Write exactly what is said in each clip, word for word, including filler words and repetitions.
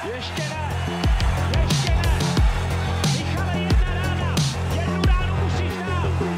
Ještě ne, ještě ne. Michale, jedna rána, jednu ránu musíš dát.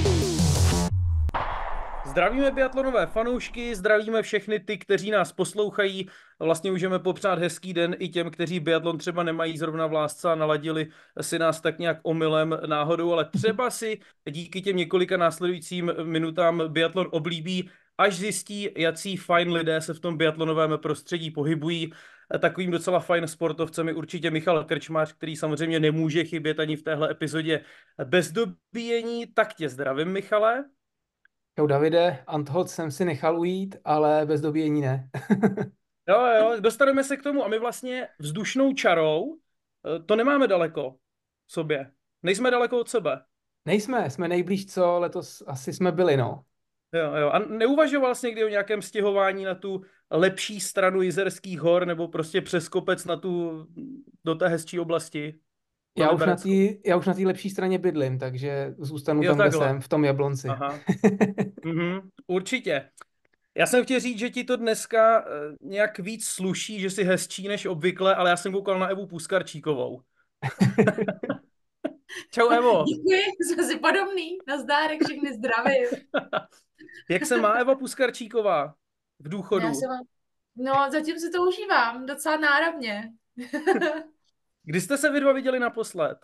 Zdravíme biatlonové fanoušky, zdravíme všechny ty, kteří nás poslouchají. Vlastně můžeme popřát hezký den i těm, kteří biatlon třeba nemají zrovna v lásce a naladili si nás tak nějak omylem, náhodou, ale třeba si díky těm několika následujícím minutám biatlon oblíbí, až zjistí, jací fajn lidé se v tom biatlonovém prostředí pohybují. Takovým docela fajn sportovcem je určitě Michal Krčmář, který samozřejmě nemůže chybět ani v téhle epizodě bez dobíjení. Tak tě zdravím, Michale. Jo, Davide, Antholt jsem si nechal ujít, ale bez dobíjení ne. Jo, jo, dostaneme se k tomu a my vlastně vzdušnou čarou to nemáme daleko sobě. Nejsme daleko od sebe. Nejsme, jsme nejblíž, co letos asi jsme byli, no. Jo, jo. A neuvažoval jsi někdy o nějakém stěhování na tu lepší stranu Jizerských hor nebo prostě přes kopec na tu, do té hezčí oblasti? Na Já už na Liberecku? té já už na té lepší straně bydlím, takže zůstanu Jo, tam, kde takhle. jsem, v tom Jablonci. Aha. Mhm, určitě. Já jsem chtěl říct, že ti to dneska eh, nějak víc sluší, že jsi hezčí než obvykle, ale já jsem koukal na Evu Puskarčíkovou. Čau, Evo. Děkuji, jsme si podobný. Nazdárek, všechny zdravím. Jak se má Eva Puskarčíková v důchodu? Já se mám... No, zatím si to užívám, docela náramně. Kdy jste se vy dva viděli naposled?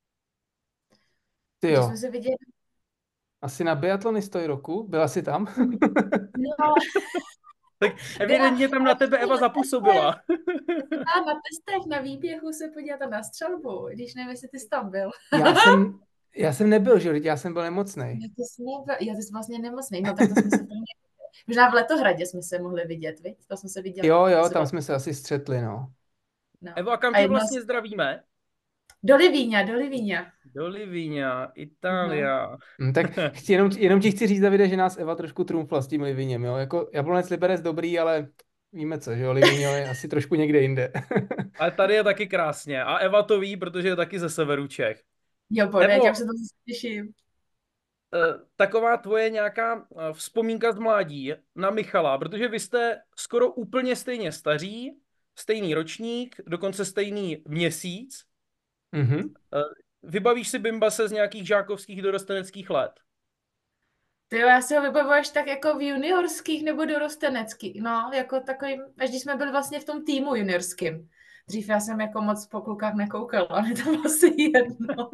Ty Když jo, jsme se viděli... asi na biatlonistoj roku, byla jsi tam? No, Tak evidentně tam na tebe Eva zapůsobila. a na testech, na výběhu se podívat a na střelbu, když nevím, jestli ty jsi tam byl. Já jsem, já jsem nebyl, že jo, já jsem byl nemocnej. Já ty jsi, nebyl, já ty jsi vlastně nemocný, no tak to jsme se prvně... Možná v Letohradě jsme se mohli vidět, viď? To jsme se viděli. Jo, jo, tam jsme se asi střetli, no. No. Evo, a kam A tě jedno vlastně z- zdravíme? Do Livíňa, do Livíňa. Do Livíňa, Itália. Hm, tak chci, jenom, jenom ti chci říct, Davide, že nás Eva trošku trumfla s tím Livíněm, jo. Jako Jablonec Liberec dobrý, ale víme co, že jo, Livíňo je asi trošku někde jinde. Ale tady je taky krásně. A Eva to ví, protože je taky ze severu Čech. Jo, podej, Evo, já už se to zase těším. eh, taková tvoje nějaká eh, vzpomínka z mládí na Michala, protože vy jste skoro úplně stejně staří, stejný ročník, dokonce stejný měsíc. Mhm. Eh, Vybavíš si Bimbase z nějakých žákovských dorosteneckých let? Ty jo, já si ho vybavuji až tak jako v juniorských nebo dorosteneckých, no, jako takovým, až když jsme byli vlastně v tom týmu juniorským. Dřív já jsem jako moc po klukách nekoukala, ale to bylo asi jedno.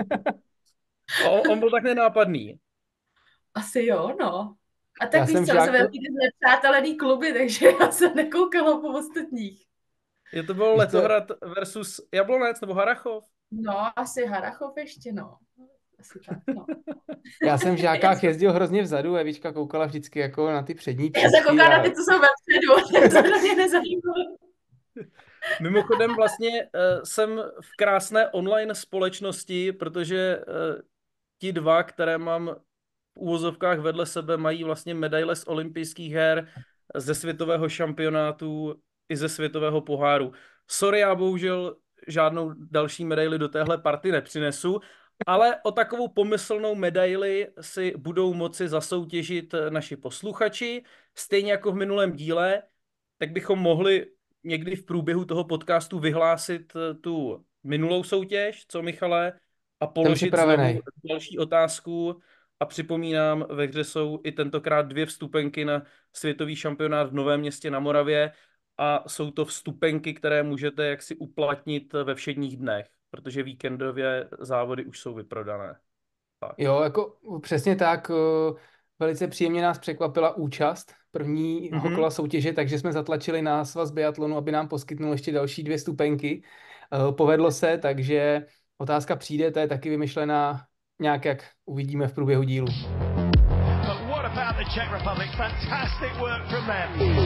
A on, on byl tak nenápadný. Asi jo, no. A tak Já víš jsem co, žák- jsme byli taky nepřátelený kluby, takže já jsem nekoukala po ostatních. Je to bylo Víš co? Letohrad versus Jablonec nebo Harachov? No, asi Harachov ještě, no. Asi tak, no. Já jsem v žákách jezdil hrozně vzadu, Evička koukala vždycky jako na ty přední Já se příčky koukala na a... ty, co jsou vepředu, to mě nezajímalo. Mimochodem vlastně uh, jsem v krásné online společnosti, protože uh, ti dva, které mám v úvozovkách vedle sebe, mají vlastně medaile z olympijských her, ze světového šampionátu i ze světového poháru. Sorry, já bohužel žádnou další medaili do téhle party nepřinesu, ale o takovou pomyslnou medaili si budou moci zasoutěžit naši posluchači, stejně jako v minulém díle, tak bychom mohli někdy v průběhu toho podcastu vyhlásit tu minulou soutěž, co Michale, a položit připravenej. znovu další otázku. A připomínám, ve hře jsou i tentokrát dvě vstupenky na světový šampionát v Novém Městě na Moravě a jsou to vstupenky, které můžete jaksi uplatnit ve všedních dnech, protože víkendové závody už jsou vyprodané. Tak. Jo, jako přesně tak, eh, velice příjemně nás překvapila účast prvního Mhm. kola soutěže, takže jsme zatlačili na svaz biatlonu, aby nám poskytnul ještě další dvě stupenky. Eh, Povedlo se, takže otázka přijde, ta je taky vymyšlená nějak, jak uvidíme v průběhu dílu. But what about the Czech Republic? Fantastic work from them.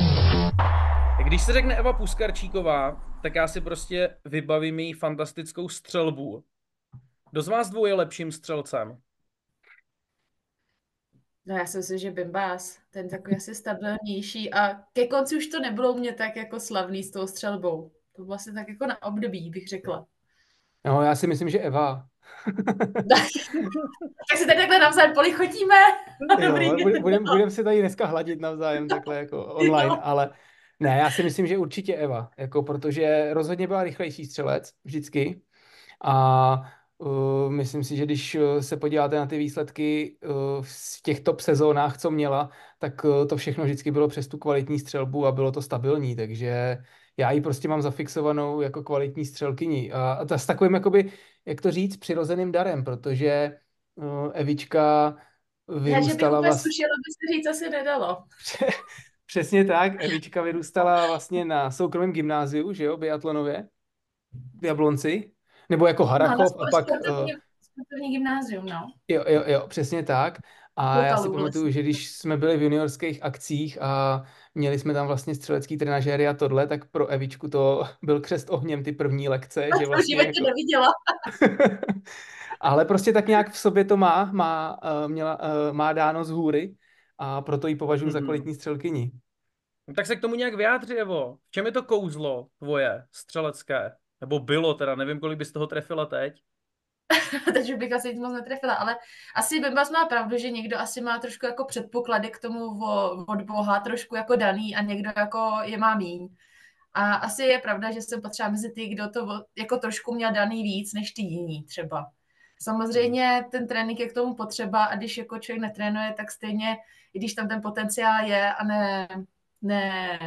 Když se řekne Eva Puskarčíková, tak já si prostě vybavím její fantastickou střelbu. Kdo z vás dvou je lepším střelcem? No já si myslím, že Bimbás, ten takový asi stabilnější a ke konci už to nebylo mě tak jako slavný s tou střelbou. To bylo asi tak jako na období, bych řekla. No, já si myslím, že Eva. Tak si tady takhle navzájem polichotíme. Jo, Dobrý. budeme budem, budem se tady dneska hladit navzájem takhle jako online, Jo. ale Ne, já si myslím, že určitě Eva, jako protože rozhodně byla rychlejší střelec vždycky a uh, myslím si, že když uh, se podíváte na ty výsledky uh, v těch top sezónách, co měla, tak uh, to všechno vždycky bylo přes tu kvalitní střelbu a bylo to stabilní, takže já ji prostě mám zafixovanou jako kvalitní střelkyni a, a ta s takovým, jakoby, jak to říct, přirozeným darem, protože uh, Evička Já, že bych vyrůstala úplně vlastně... slušela, by se říct, asi nedalo. Přesně tak, Evička vyrůstala vlastně na soukromém gymnáziu, že jo, biatlonově, v Jablonci, nebo jako No, na Harachov a pak, uh, sportovní, sportovní gymnázium, no. jo, jo, jo, přesně tak. A já si Lokalů pamatuju, vlastně. že když jsme byli v juniorských akcích a měli jsme tam vlastně střelecký trenažéry a tohle, tak pro Evičku to byl křest ohněm ty první lekce, To že v vlastně životě jako... neviděla. Ale prostě tak nějak v sobě to má, má, uh, měla, uh, má dáno z hůry a proto ji považuji za Mhm. kvalitní střelkyni. No tak se k tomu nějak vyjádři, Evo. V čem je to kouzlo tvoje střelecké? Nebo bylo teda, nevím, kolik bys toho trefila teď. Takže bych asi nic moc netrefila, ale asi Bimbas má pravdu, že někdo asi má trošku jako předpoklady k tomu o- od Boha trošku jako daný a někdo jako je má míň. A asi je pravda, že jsem patřila mezi ty, kdo to o- jako trošku měl daný víc než ty jiní třeba. Samozřejmě ten trénink je k tomu potřeba a když jako člověk netrénuje, tak stejně, i když tam ten potenciál je a ne, ne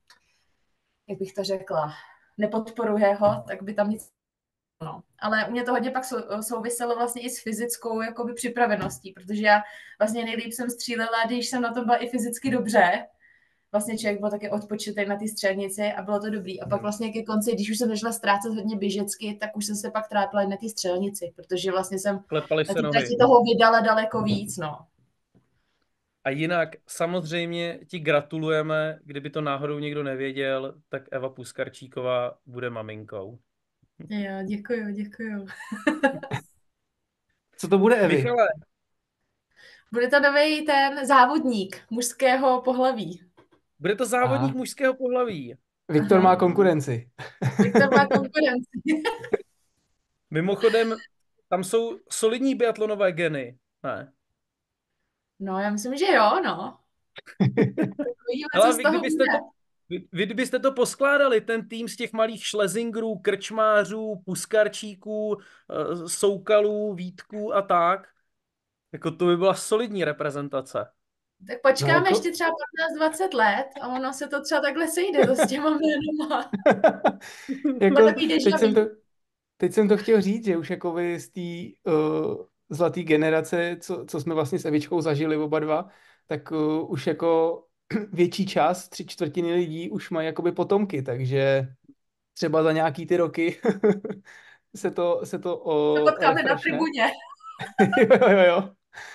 jak bych to řekla, nepodporuje ho, tak by tam nic. No. Ale u mě to hodně pak sou- souviselo vlastně i s fyzickou jakoby připraveností, protože já vlastně nejlíp jsem střílela, když jsem na tom byla i fyzicky dobře. Vlastně člověk byl taky odpočitý na té střelnici a bylo to dobrý. A pak vlastně ke konci, když už jsem začala ztrácet hodně běžecky, tak už jsem se pak trápila i na té střelnici, protože vlastně jsem Klepali na se té trati nohy. toho vydala daleko víc, no. A jinak samozřejmě ti gratulujeme, kdyby to náhodou někdo nevěděl, tak Eva Puskarčíková bude maminkou. Jo, děkuju, děkuju. Co to bude, Evi? Michale, Bude to nový ten závodník mužského pohlaví. bude to závodník Aha. mužského pohlaví. Viktor Aha. má konkurenci. Viktor má konkurenci. Mimochodem, tam jsou solidní biatlonové geny. Ne. No, já myslím, že jo, no. Uvidíme, co Ale z vy toho kdybyste bude. to, vy, vy kdybyste to poskládali, ten tým z těch malých šlezingrů, krčmářů, puskarčíků, eh, soukalů, vítků a tak, jako to by byla solidní reprezentace. Tak počkáme No, jako- ještě třeba patnáct dvacet let a ono se to třeba takhle sejde to s těma jménama. jako, takový teď, déjà jsem vu. to, teď jsem to chtěl říct, že už jako vy z té uh, zlaté generace, co, co jsme vlastně s Evičkou zažili oba dva, tak uh, už jako větší část, tři čtvrtiny lidí už mají jakoby potomky, takže třeba za nějaký ty roky se to se to o, Se potkáme na refreshne. tribuně. jo, jo, jo.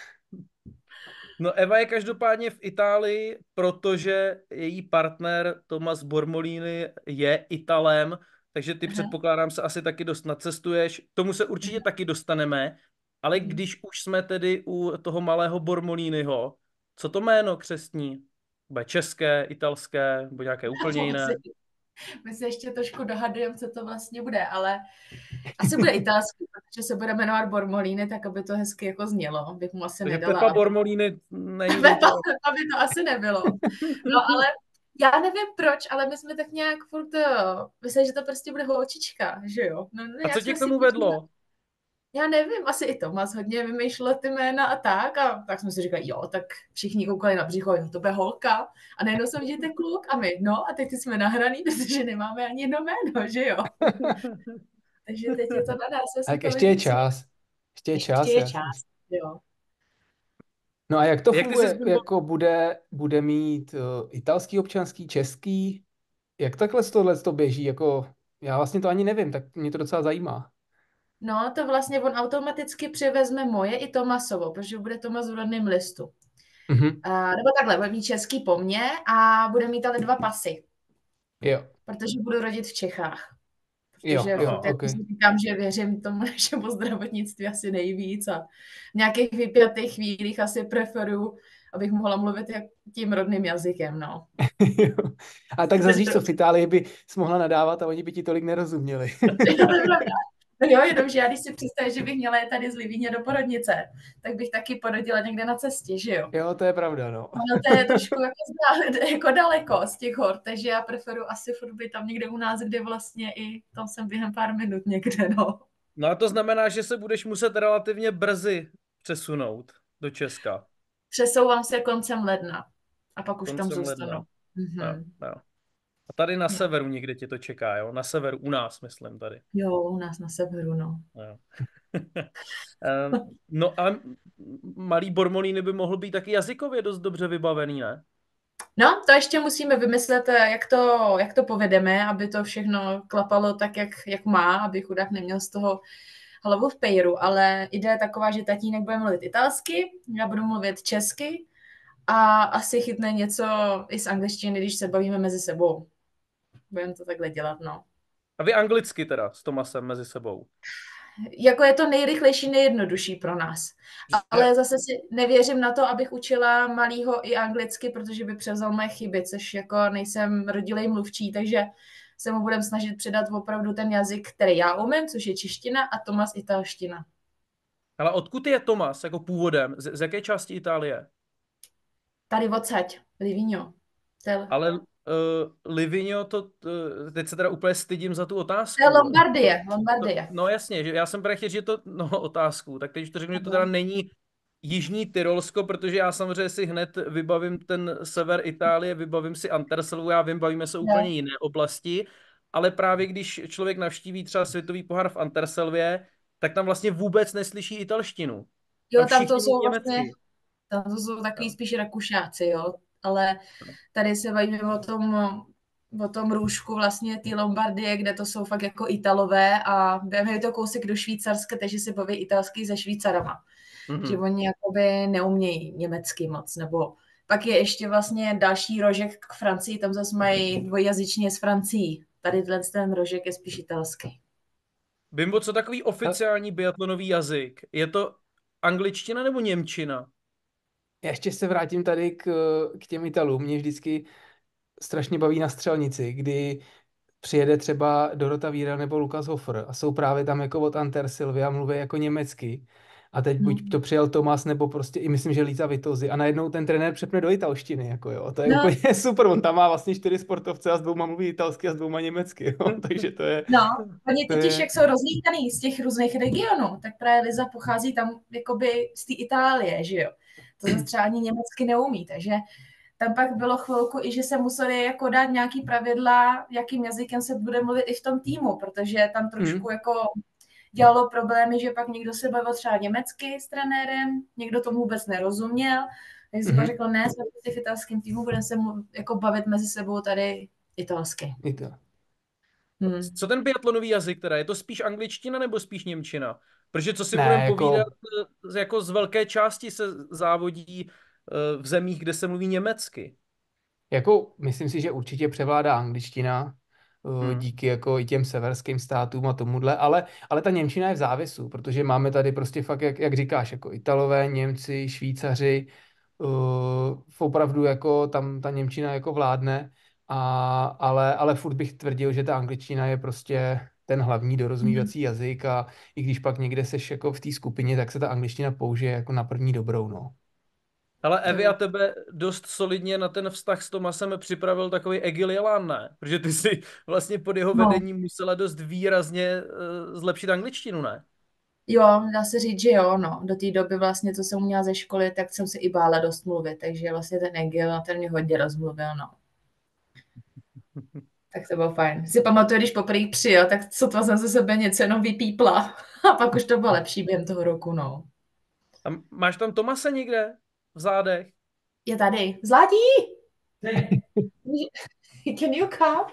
No Eva je každopádně v Itálii, protože její partner Tomas Bormolini je Italem, takže ty Aha. předpokládám se asi taky dost nacestuješ. K tomu se určitě taky dostaneme, ale Mhm. když už jsme tedy u toho malého Bormoliniho, co to jméno křestní? Bude české, italské, nebo nějaké úplně jiné? My se ještě trošku dohadujeme, co to vlastně bude, ale asi bude italský, protože se bude jmenovat Bormolini, tak aby to hezky jako znělo, bych mu asi Takže nedala. Pepa aby- Bormolini není Pepa, to... aby to asi nebylo. No ale já nevím proč, ale my jsme tak nějak furt, eh, myslím, že to prostě bude holčička, že jo? No, no, A jak co jsme tě k si tomu počítali- vedlo? Já nevím, asi i Tomas hodně vymýšlel ty jména a tak a tak jsme si říkali, jo, tak všichni koukali na břicho, jo, to bude holka a najednou jsem viděl, to je kluk a my, no a teď ty jsme nahraný, protože nemáme ani jedno jméno, že jo? Takže teď je to na nás. jestli Tak to ještě je vidíte. čas. Ještě je Ještě čas. je já si čas, myslím. jo. No a jak to Jak ty funguje? jsi byl- Jako bude, bude mít uh, italský občanský, český? Jak takhle tohle to běží? Jako, já vlastně to ani nevím, tak mě to docela zajímá. No, to vlastně on automaticky převezme moje i Tomasovo, protože bude Tomas v rodném listu. Mhm. A, nebo takhle, bude mít český po mně a bude mít ale dva pasy, Jo, protože budu rodit v Čechách. jo, Protože jo, furt jako ok. si říkám, že věřím tomu našemu zdravotnictví asi nejvíc a v nějakých vypjatých chvílích asi preferuju, abych mohla mluvit jak tím rodným jazykem, no. Jo. A tak zase víš co, v Itálii by jsi mohla nadávat a oni by ti tolik nerozuměli. To je pravda. No jo, jenomže já když si představím, že bych měla jet tady z Livíně do porodnice, tak bych taky porodila někde na cestě, že jo? Jo, to je pravda, no. Ono to je trošku jako, zda, jako daleko z těch hor, takže já preferuji asi furt být tam někde u nás, kde vlastně i tam jsem během pár minut někde, no. No a to znamená, že se budeš muset relativně brzy přesunout do Česka. Přesouvám se koncem ledna a pak už tam Koncem zůstanu. ledna. Mhm. Jo, jo. A tady na severu někde tě to čeká, jo? Na severu, u nás, myslím, tady. Jo, u nás na severu, no. Jo. Ehm, no a malý Bormolíny by mohl být taky jazykově dost dobře vybavený, ne? No, to ještě musíme vymyslet, jak to, jak to povedeme, aby to všechno klapalo tak, jak, jak má, aby chudák neměl z toho hlavu v pejru, ale idea je taková, že tatínek bude mluvit italsky, já budu mluvit česky a asi chytne něco i z angličtiny, když se bavíme mezi sebou. Budeme to takhle dělat, no. A vy anglicky teda s Tomasem mezi sebou. Jako je to nejrychlejší, nejjednodušší pro nás. Ale zase si nevěřím na to, abych učila malýho i anglicky, protože by převzal moje chyby, což jako nejsem rodilej mluvčí, takže se mu budeme snažit předat opravdu ten jazyk, který já umím, což je čeština a Tomas italština. Ale odkud je Tomas jako původem? Z, z jaké části Itálie? Tady odsaď, Livigno. Tel. Ale uh, Livigno, to, uh, teď se teda úplně stydím za tu otázku. To je Lombardie, Lombardie. No jasně, že já jsem právě chtěl, že to, no otázku, tak teď to řeknu, že to teda není Jižní Tyrolsko, protože já samozřejmě si hned vybavím ten sever Itálie, vybavím si Anterselvu, já vím, bavíme se úplně jiné oblasti, ale právě když člověk navštíví třeba světový pohár v Anterselvě, tak tam vlastně vůbec neslyší italštinu. Jo, tam to jsou vlastně, tam to jsou takový spíš Rakušáci, jo, ale tady se bavíme o tom, o tom růžku vlastně té Lombardie, kde to jsou fakt jako Italové a během to kousek do Švýcarska, takže se baví italsky se Švýcarama. Mm-hmm. Že oni jakoby neumějí německy moc, nebo pak je ještě vlastně další rožek k Francii, tam zase mají dvojjazyčně s Francií. Tady ten rožek je spíš italský. Bimbo, co takový oficiální biatlonový jazyk? Je to angličtina nebo němčina? Já ještě se vrátím tady k, k těm Italům. Mě vždycky strašně baví na střelnici, kdy přijede třeba Dorota Víra nebo Lukas Hofer a jsou právě tam jako od Antersilvy a mluví jako německy. A teď buď to přijel Tomas, nebo prostě i myslím, že Líza Vitozy. A najednou ten trenér přepne do italštiny, jako jo. To je no. úplně super. On tam má vlastně čtyři sportovce a s dvouma mluví italsky a s dvouma německy, jo. Takže to je... No, oni totiž, je... jak jsou rozlítaný z těch různých regionů, tak právě Liza pochází tam jakoby z té Itálie, že jo. To zase třeba ani německy neumí, takže tam pak bylo chvilku i, že se museli jako dát nějaký pravidla, jakým jazykem se bude mluvit i v tom týmu, protože tam trošku hmm. jako dělalo problémy, že pak někdo se bavil třeba německy s trenérem, někdo tomu vůbec nerozuměl, takže jsem mm-hmm. řekl, ne, jsme v italském týmu, budeme se mu jako bavit mezi sebou tady italsky. Ital. Hmm. Co ten biatlonový jazyk teda? Je to spíš angličtina nebo spíš němčina? Protože co si ne, budeme jako... povídat, jako z velké části se závodí v zemích, kde se mluví německy. Jako, myslím si, že určitě převládá angličtina, hmm. díky jako i těm severským státům a tomuhle, ale, ale ta němčina je v závisu, protože máme tady prostě fakt, jak, jak říkáš, jako Italové, Němci, Švýcaři, uh, opravdu jako tam ta němčina jako vládne, a, ale, ale furt bych tvrdil, že ta angličtina je prostě ten hlavní dorozumívací hmm. jazyk a i když pak někde seš jako v té skupině, tak se ta angličtina použije jako na první dobrou, no. Ale Evi a tebe dost solidně na ten vztah s Tomasem připravil takový Egil Jelan, ne? Protože ty si vlastně pod jeho no. vedením musela dost výrazně uh, zlepšit angličtinu, ne? Jo, dá se říct, že jo, no. Do té doby vlastně, co jsem měla ze školy, tak jsem se i bála dost mluvit, takže vlastně ten Egil, ten mě hodně rozmluvil, no. Tak to bylo fajn. Si pamatuju, když poprvé přijel, tak sotva jsem ze sebe něco jenom vypípla. A pak už to bylo lepší během toho roku, no. A máš tam Tomase někde? V zádech? Je tady. Zlatí! Can you come?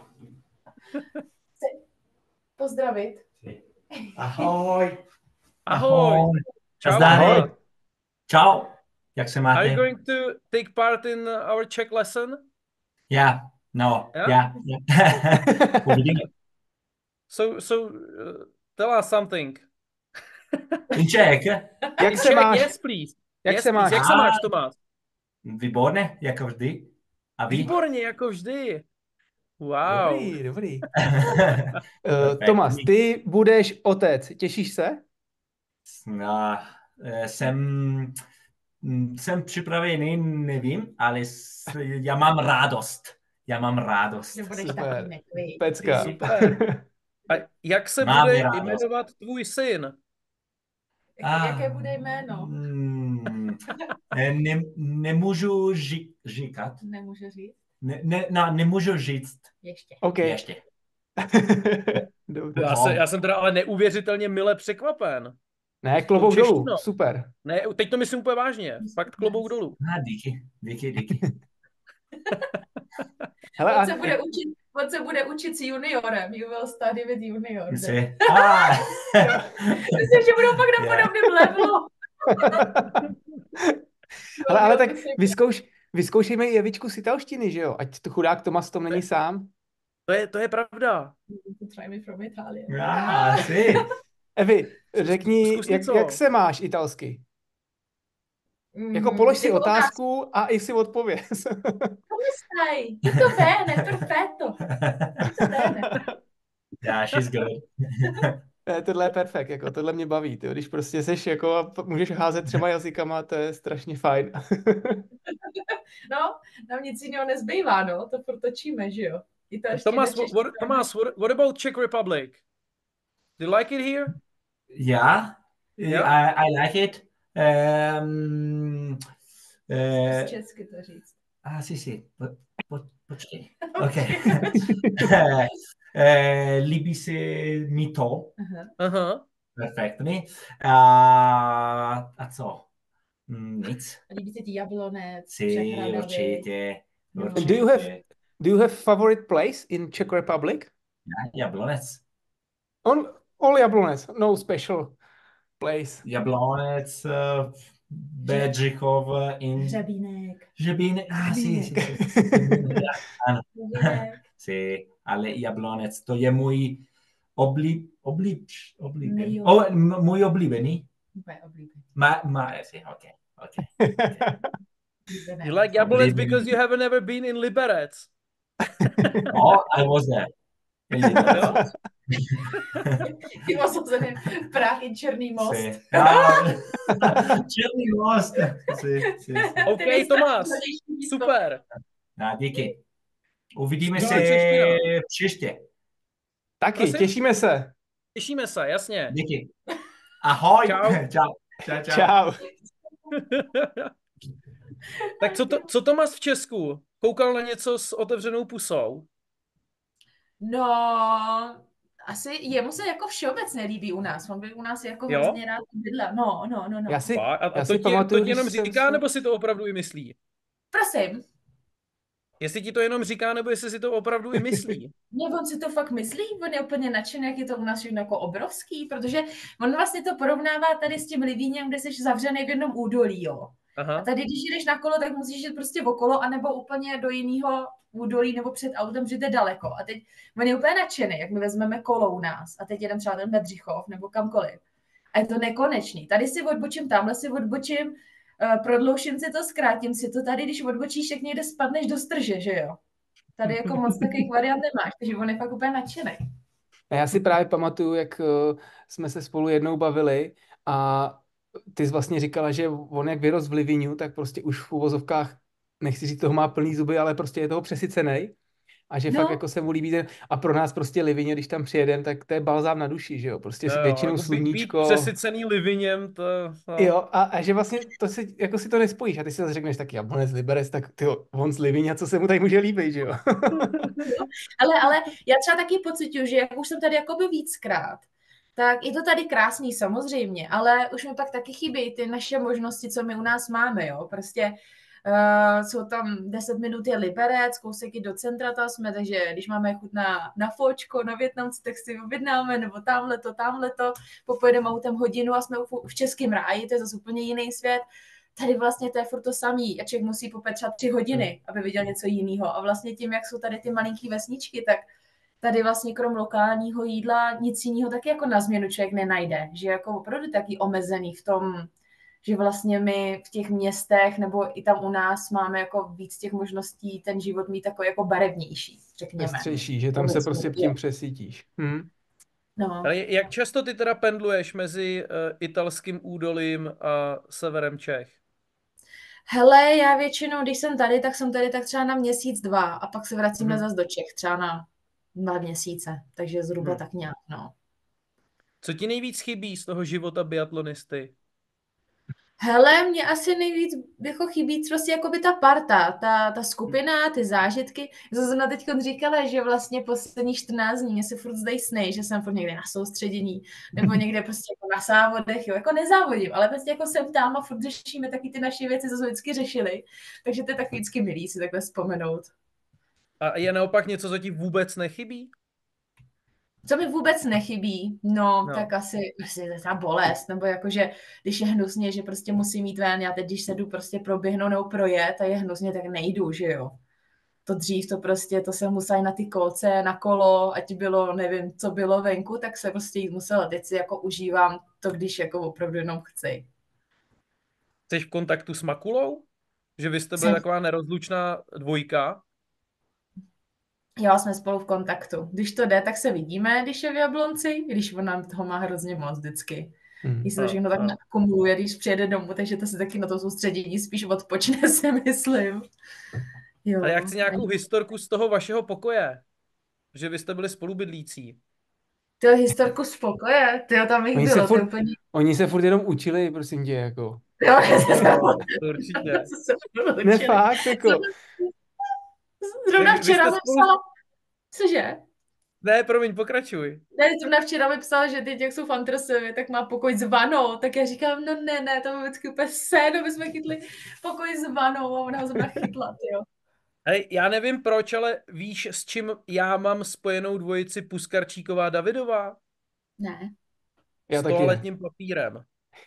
Pozdravit. Ahoj. Ahoj. Čau. Ahoj. Čau. Jak se máte? Are you going to take part in our Czech lesson? Yeah. No. Yeah. Yeah. yeah. so, so uh, tell us something. In Czech? Jak se máš? Yes, please. Jak yes, se máš? Jak se máš, Tomás? Výborně, jako vždy. A vy? Výborně, jako vždy. Wow. Dobrý, dobrý. Uh, Perfektní. Tomas, ty budeš otec. Těšíš se? No, eh, jsem, mm, jsem připravený, nevím, ale s- já mám radost. Já mám radost. Že budeš Super. takový neklid. Pecka. Super. A jak se Máme bude radost. jmenovat tvůj syn? Jak, jaké bude jméno? Mm, eh, ne, nemůžu ži, říkat. Nemůžu říct. Ne, ne, no, nemůžu říct Ještě. OK. ještě. Dobře. Já, se, já jsem teda ale neuvěřitelně mile překvapen. Ne, klobouk Určitě dolů. no. Super. Ne, teď to myslím úplně vážně. Fakt klobouk dolů. Ah, díky, díky, díky. Hele, On a, se bude učit, on se bude učit s juniorem. You will study with junior. Jsi- ah. Myslím, že budou pak na Yeah. podobném levelu. hele, ale tak vyzkouš, vyzkoušejme i Evičku z italštiny, že jo? Ať to chudák Tomas v tom není sám. To je, to je pravda. Try me from Italy. Ah, sì. Evi, řekni, Zkus jak, něco. jak se máš italsky? Jako Mm, polož si jako otázku a i si odpověz. Come stai? Tutto bene, perfetto. Tutto bene. Yeah, she's good. Ne, tohle je perfekt, jako tohle mě baví, tyjo. Když prostě seš jako a p- můžeš házet třema jazykama, to je strašně fajn. No, nám nic jiného nezbývá, no, to protočíme, že jo. Italština, Tomas, čeština. what, Tomas, what, what about Czech Republic? Do you like it here? Yeah, Yeah? I, I like it. Um, Zkus uh, česky to říct. ah, sì, sì. Po, po, počkej. Okay. Eh, líbí se mi to. Aha. Aha. Perfektní. A, a co? Mm, Nic. Líbí se ti Jablonec, Si, Přehradavy. určitě. No. určitě. Do you have- Do you have favorite place in Czech Republic? Jablonec. On, all Jablonec, no special place. Jablonec, eh, Bedřichov, in... Hřebínek. Žebínek. Ah, sì, sì, Žebínek. sì. Ano, Hřebínek. sì, ale Jablonec, to je můj oblíb, oblíb, oblíbený. Nejop- O, m- můj oblíbený. Úplně oblíbený. Ma, ma, sì, ok, ok. Oblíbené. You like Jablonec Oblíbený. because you have never been in Liberec. Oh, I was there. In Liberec. Ty osazený Prah i Černý most. Sì. Ah, Černý most. Sì, sì, sì. OK, Ty nejsi Tomas, nejsilnější místo. super. No, díky. Uvidíme Skvělá se čeština. příště. Taky, Prosím? těšíme se. Těšíme se, jasně. Díky. Ahoj. Čau. Čau. Čau, čau. Čau. Tak co, to, co Tomas v Česku? Koukal na něco s otevřenou pusou? No, asi jemu se jako všeobecně líbí u nás. On by u nás jako Jo? hrozně rád bydlel. No, no, no, no. Já si, A, a já to, si ti, pamatuju, to ti jenom když jsem říká, se- nebo si to opravdu i myslí? Prosím. Jestli ti to jenom říká, nebo jestli si to opravdu i myslí? Ne, on si to fakt myslí, on je úplně nadšený, jak je to u nás všechno jako obrovský, protože on vlastně to porovnává tady s tím Livíněm, kde jsi zavřený v jednom údolí, jo. A Aha. tady, když jdeš na kolo, tak musíš jít prostě okolo, anebo úplně do jiného údolí, nebo před autem, že jde daleko. A teď on je úplně nadšený, jak my vezmeme kolo u nás. A teď jedem třeba ten Bedřichov, nebo kamkoliv. A je to nekonečný. Tady si odbočím, tamhle si odbočím, uh, prodloužím si to, zkrátím si to. Tady, když odbočíš, tak někde spadneš do strže, že jo? Tady jako moc takových variant nemáš, takže on je fakt úplně nadšený. A já si právě pamatuju, jak uh, jsme se spolu jednou bavili a ty jsi vlastně říkala, že on jak vyrost v Livíňu, tak prostě už v uvozovkách, nechci říct, toho má plný zuby, ale prostě je toho přesycenej. A že No. fakt jako se mu líbí ten, a pro nás prostě Livíně, když tam přijedem, tak to je balzám na duši, že jo, prostě Jo, většinou jako být- sluníčko. Být přesycený Liviněm, to... No. Jo, a, a že vlastně to si, jako si to nespojíš a ty si zase řekneš, tak Jablonec, Liberec, tak ty on z Livíně, co se mu tady může líbit, že jo? Ale, ale já třeba taky pocituju, že jak už jsem tady jakoby víckrát, tak je to tady krásný samozřejmě, ale už mi pak taky chybí ty naše možnosti, co my u nás máme, jo, prostě uh, jsou tam deset minut je Liberec, kousek i do centra tam jsme, takže když máme chuť na, na fočko, na Vietnamce, tak si objednáme, nebo tamhle to, tamhle to, popojedeme autem hodinu a jsme v, v Českém ráji, to je zase úplně jiný svět. Tady vlastně to je furt to samý a člověk musí popet třeba tři hodiny, aby viděl něco jiného. A vlastně tím, jak jsou tady ty malinký vesničky, tak tady vlastně krom lokálního jídla nic jiného taky jako na změnu člověk nenajde. Že jako opravdu taky omezený v tom, že vlastně my v těch městech nebo i tam u nás máme jako víc těch možností ten život mít takový jako barevnější, řekněme. Pestřejší, že tam se prostě tím přesítíš. Hm? No. Ale jak často ty teda pendluješ mezi uh, italským údolím a severem Čech? Hele, já většinou, když jsem tady, tak jsem tady tak třeba na měsíc, dva a pak se vracíme Mhm. zase do Čech, třeba na dva měsíce, takže zhruba Hmm. tak nějak, no. Co ti nejvíc chybí z toho života biatlonisty? Hele, mě asi nejvíc jako chybí prostě jako by ta parta, ta, ta skupina, ty zážitky. Já jsem na teď říkala, že vlastně poslední čtrnáct dní mě se furt zdají sny, že jsem furt někde na soustředění, nebo někde prostě jako na závodech, jo, jako nezávodím, ale prostě jako jsem tam a furt řešíme taky ty naše věci, co jsme vždycky řešili. Takže to je tak vždycky milý si takhle vzpomenout. A je naopak něco, co ti vůbec nechybí? Co mi vůbec nechybí, no, No. no. tak asi, asi ta bolest, nebo jakože, když je hnusně, že prostě musím jít ven, já teď, když se jdu prostě proběhnout nebo projet a je hnusně, tak nejdu, že jo. To dřív, to prostě, to jsem musela jít na ty kolce, na kolo, ať bylo, nevím, co bylo venku, tak se prostě jít musela. Teď si jako užívám to, když jako opravdu jenom chci. Jsi v kontaktu s Makulou? Že vy jste byli Jsem. taková nerozlučná dvojka? Jo, jsme spolu v kontaktu. Když to jde, tak se vidíme, když je v Jablonci, když ona toho má hrozně moc vždycky. Hm. Když se to A, všechno tak a. nakumuluje, když přijede domů, takže to se taky na to soustředění spíš odpočne, si myslím. Jo. Ale já chci nějakou historku z toho vašeho pokoje. Že vy jste byli spolubydlící. Tyjo, historku z pokoje, tyjo, tam jich Oni se bylo, to je furt- úplně... Oni se furt jenom učili, prosím tě, jako. Jo, To určitě. Ne, fakt, jako. Zrovna Vy- vy včera jste mi spolu- psala... Cože? Ne, promiň, pokračuj. Ne, zrovna včera mi psal, že teď, jak jsou v Antrasově, tak má pokoj s vanou, tak já říkám, no ne, ne, to bylo vždycky úplně sen, aby jsme chytli pokoj s vanou a ona ho zrovna chytla, tyjo. Hej, já nevím proč, ale víš, s čím já mám spojenou dvojici Puskarčíková Davidová? Ne. Já S taky ne. toaletním papírem.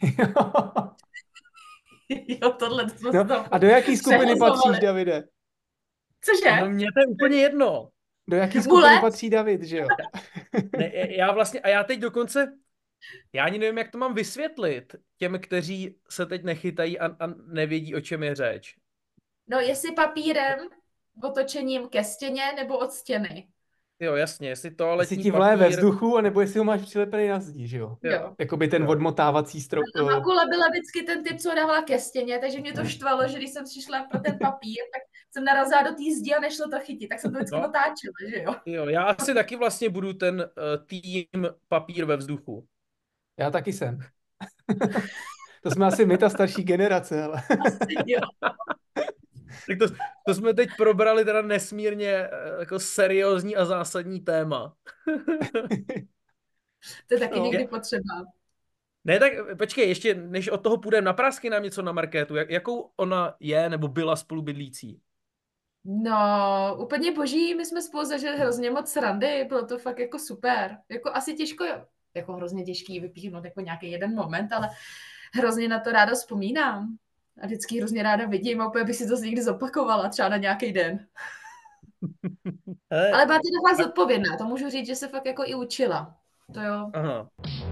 Jo, tohle to jsme No, se tam a do jaký skupiny přehazovali. patříš, Davide? Cože? No mně to je úplně jedno. Do jaký Mule? skupiny patří David, že jo? Ne, já vlastně, a já teď dokonce, já ani nevím, jak to mám vysvětlit těm, kteří se teď nechytají a, a nevědí, o čem je řeč. No, jestli papírem, otočením ke stěně nebo od stěny. Jo, jasně, jestli Jestli toaletní ti vleje ve papír... vzduchu, anebo jestli ho máš přilepený na zdi, že jo? Jo. Jakoby ten Jo. odmotávací strop. A Makula byla vždycky ten typ, co dávala ke stěně, takže mě to štvalo, že když jsem přišla pro ten papír, tak jsem narazila do té zdi a nešlo to chytit, tak jsem to vždycky No. otáčela, že jo. Jo, já asi taky vlastně budu ten uh, tým papír ve vzduchu. Já taky jsem. To jsme asi my, ta starší generace, ale... Jo. Tak to, to jsme teď probrali teda nesmírně eh, jako seriózní a zásadní téma. To je taky No. někdy potřeba. Ne, tak počkej, ještě než od toho půjdeme na prásky nám něco na markétu. Jak, jakou ona je nebo byla spolubydlící? No, úplně boží, my jsme spolu zažili hrozně moc srandy, bylo to fakt jako super. Jako asi těžko, jako hrozně těžký vypíchnout jako nějaký jeden moment, ale hrozně na to ráda vzpomínám. A vždycky hrozně ráda vidím a úplně bych si to někdy zopakovala, třeba na nějaký den. He, Ale byla teda fakt zodpovědná, to můžu říct, že se fakt jako i učila. To jo. aha.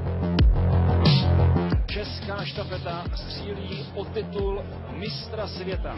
Česká štafeta střílí o titul mistra světa.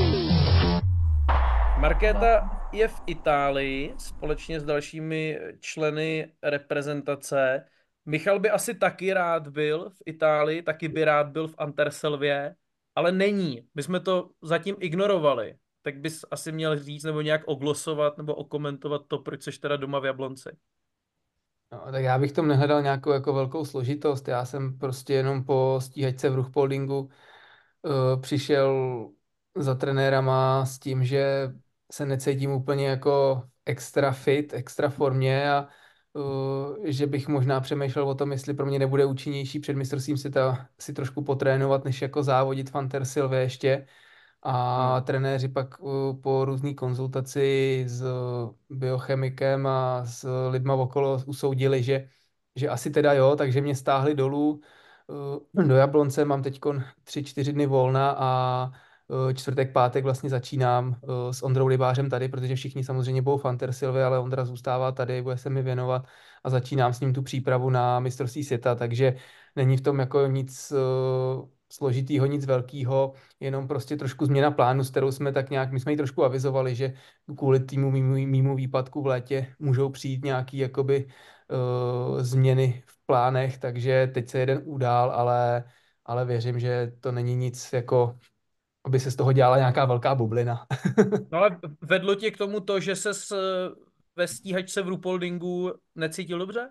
Markéta je v Itálii společně s dalšími členy reprezentace. Michal by asi taky rád byl v Itálii, taky by rád byl v Anterselvě, ale není. My jsme to zatím ignorovali. Tak bys asi měl říct nebo nějak oglosovat nebo okomentovat to, proč seš teda doma v Jablonci. No, tak já bych tom nehledal nějakou jako velkou složitost. Já jsem prostě jenom po stíhačce v Ruhpoldingu uh, přišel za trenérama s tím, že se necítím úplně jako extra fit, extra formě a uh, že bych možná přemýšlel o tom, jestli pro mě nebude účinnější před mistrovstvím světa si trošku potrénovat, než jako závodit v Antersilvě ještě. A Hmm. trenéři pak uh, po různé konzultaci s biochemikem a s lidma okolo usoudili, že, že asi teda jo, takže mě stáhli dolů uh, do Jablonce, mám teď tři, čtyři dny volna a uh, čtvrtek, pátek vlastně začínám uh, s Ondrou Rybářem tady, protože všichni samozřejmě budou v Antersilvě, ale Ondra zůstává tady, bude se mi věnovat a začínám s ním tu přípravu na mistrovství světa, takže není v tom jako nic uh, složitýho, nic velkého, jenom prostě trošku změna plánu, s kterou jsme tak nějak, my jsme ji trošku avizovali, že kvůli týmu mýmu, mýmu výpadku v létě můžou přijít nějaký jakoby uh, změny v plánech, takže teď se jeden udál, ale, ale věřím, že to není nic jako, aby se z toho dělala nějaká velká bublina. No ale vedlo tě k tomu to, že ses eh, ve stíhačce v Rupoldingu necítil dobře?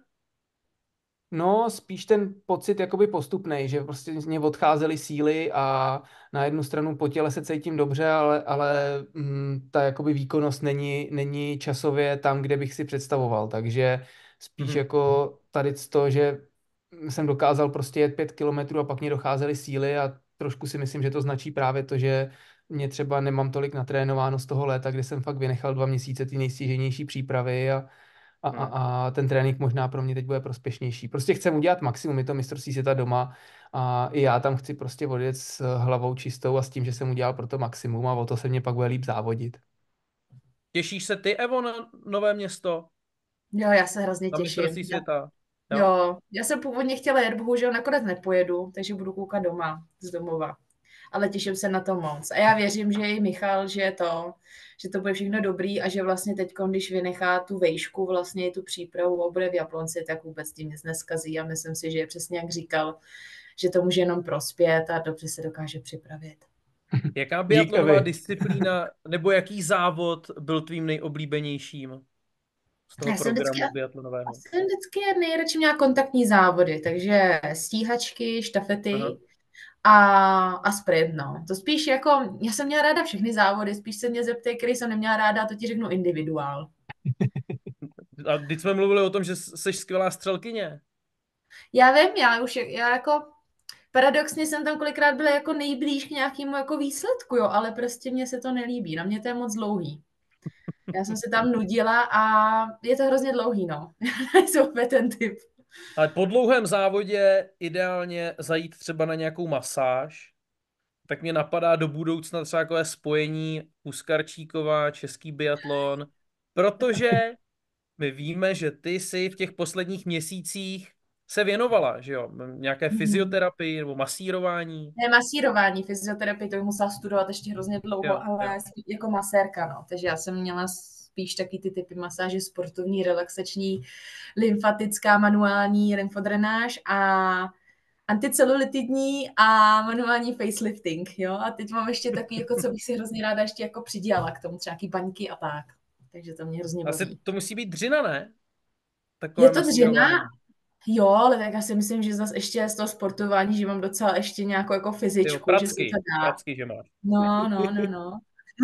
No, spíš ten pocit jakoby postupnej, že prostě z mě odcházely síly a na jednu stranu po těle se cítím dobře, ale, ale mm, ta jakoby výkonnost není, není časově tam, kde bych si představoval, takže spíš Mhm. jako tady to, že jsem dokázal prostě jet pět kilometrů a pak mě docházely síly a trošku si myslím, že to značí právě to, že mě třeba nemám tolik natrénováno z toho léta, kde jsem fakt vynechal dva měsíce ty nejstíženější přípravy a a, a, Hmm. a ten trénink možná pro mě teď bude prospěšnější. Prostě chcem udělat maximum, je to mistrovství světa doma a i já tam chci prostě odjet s hlavou čistou a s tím, že jsem udělal pro to maximum a o to se mě pak bude líp závodit. Těšíš se ty, Evo, na Nové Město? Jo, já se hrozně Na těším. mistrovství Já, světa? Jo. jo, já jsem původně chtěla jet, bohužel nakonec nepojedu, takže budu koukat doma, z domova. Ale těším se na to moc. A já věřím, že i Michal, že to, že to bude všechno dobrý a že vlastně teď, když vynechá tu vejšku, vlastně i tu přípravu a bude v Jablonci, tak vůbec tím nic neskazí. A myslím si, že je přesně jak říkal, že to může jenom prospět a dobře se dokáže připravit. Jaká Dík, biatlonová Evi. disciplína nebo jaký závod byl tvým nejoblíbenějším z toho Já jsem vždycky, programu biatlonového? jsem vždycky nejradši měla kontaktní závody, takže stíhačky, štafety, Aha. a, a sprint, no. To spíš jako, já jsem měla ráda všechny závody, spíš se mě zeptej, který jsem neměla ráda, a to ti řeknu individuál. A teď jsme mluvili o tom, že jsi skvělá střelkyně. Já vím, já už, já jako, paradoxně jsem tam kolikrát byla jako nejblíž k nějakému jako výsledku, jo, ale prostě mně se to nelíbí, na mě to je moc dlouhý. Já jsem se tam nudila a je to hrozně dlouhý, no. Nejsou úplně ten typ. Ale po dlouhém závodě ideálně zajít třeba na nějakou masáž. Tak mě napadá do budoucna třeba takové spojení Puskarčíková, český biatlon, protože my víme, že ty jsi v těch posledních měsících se věnovala, že jo? Nějaké Mhm. fyzioterapii nebo masírování. Ne, masírování, fyzioterapii, to bych musela studovat ještě hrozně dlouho, Jo, ale jo. jako masérka, no. Takže já jsem měla spíš taky ty typy masáže, sportovní, relaxační, lymfatická, manuální lymfodrenáž a anticelulitidní a manuální facelifting, jo. A teď mám ještě taky, jako co bych si hrozně ráda ještě jako přidělala k tomu, třeba nějaký baňky a tak. Takže to mě hrozně Asi baví. to musí být dřina, ne? Takové Je to dřina? masírování. Jo, ale tak já si myslím, že zase ještě z toho sportování, že mám docela ještě nějakou jako Jo, fyzičku, že se pracky, to dá. pracky, že máš. No, no, no, no.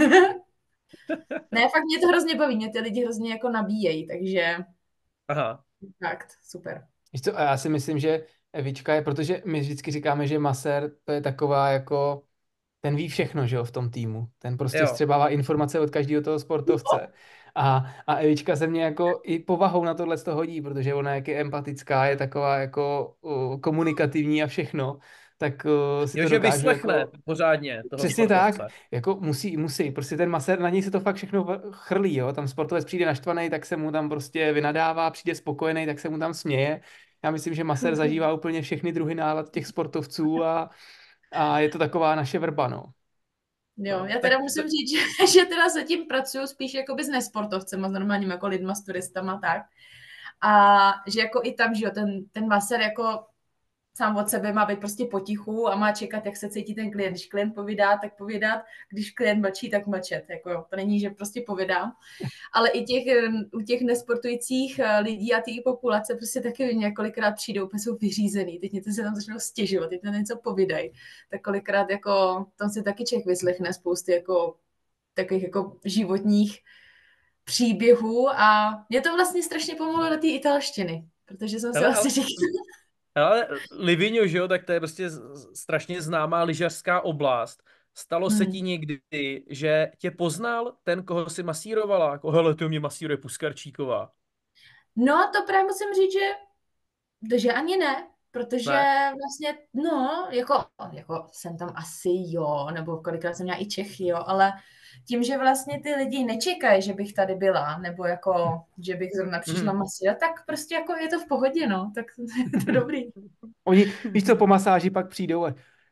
Ne, fakt mě to hrozně baví, mě ty lidi hrozně jako nabíjejí, takže Aha. fakt, super. Víš co, a já si myslím, že Evička je, protože my vždycky říkáme, že masér to je taková jako, ten ví všechno, že jo, v tom týmu. Ten prostě Jo. střebává informace od každého toho sportovce. A, a Evička se mě jako i povahou na tohle to hodí, protože ona jak je empatická, je taková jako uh, komunikativní a všechno, tak uh, si Jo, to že dokáže vyslechne jako... pořádně toho Přesně tak, sportovce. jako musí, musí, prostě ten masér, na něj se to fakt všechno v- chrlí, jo, tam sportovec přijde naštvaný, tak se mu tam prostě vynadává, přijde spokojený, tak se mu tam směje. Já myslím, že masér zažívá úplně všechny druhy nálad těch sportovců a, a je to taková naše vrba, no. Jo, No, já tak teda to- musím říct, že, že teda zatím pracuju spíš jakoby s nesportovcema, s normálními jako lidma, s turistama tak. A že jako i tam, že jo, ten, ten masér jako sám od sebe má být prostě potichu a má čekat, jak se cítí ten klient. Když klient povídá, tak povídat, když klient mlčí, tak mlčet. Jako jo, to není, že prostě povídám. Ale i těch, u těch nesportujících lidí a té populace prostě taky několikrát přijdou, protože jsou vyřízený. Teď něco se tam začnou stěžovat, teď tam něco povídají. Tak kolikrát jako, tam si taky člověk vyslechne spousty jako takových jako životních příběhů a mě to vlastně strašně pomohlo do té italštiny, protože jsem si Hele, vlastně ale- říkala, Ale Livigno, že jo, tak to je prostě z- strašně známá lyžařská oblast. Stalo se Hmm. ti někdy, že tě poznal ten, koho si masírovala? Jako, hele, to mě masíruje Puskarčíková. no to právě musím říct, že, že ani ne, protože Ne. vlastně, no, jako, jako jsem tam asi jo, nebo kolikrát jsem měla i Čechy, jo, ale tím, že vlastně ty lidi nečekají, že bych tady byla, nebo jako, že bych zrovna přišla Mhm. masírat, tak prostě jako je to v pohodě, no, tak je to dobrý. Oni, víš co, po masáži pak přijdou a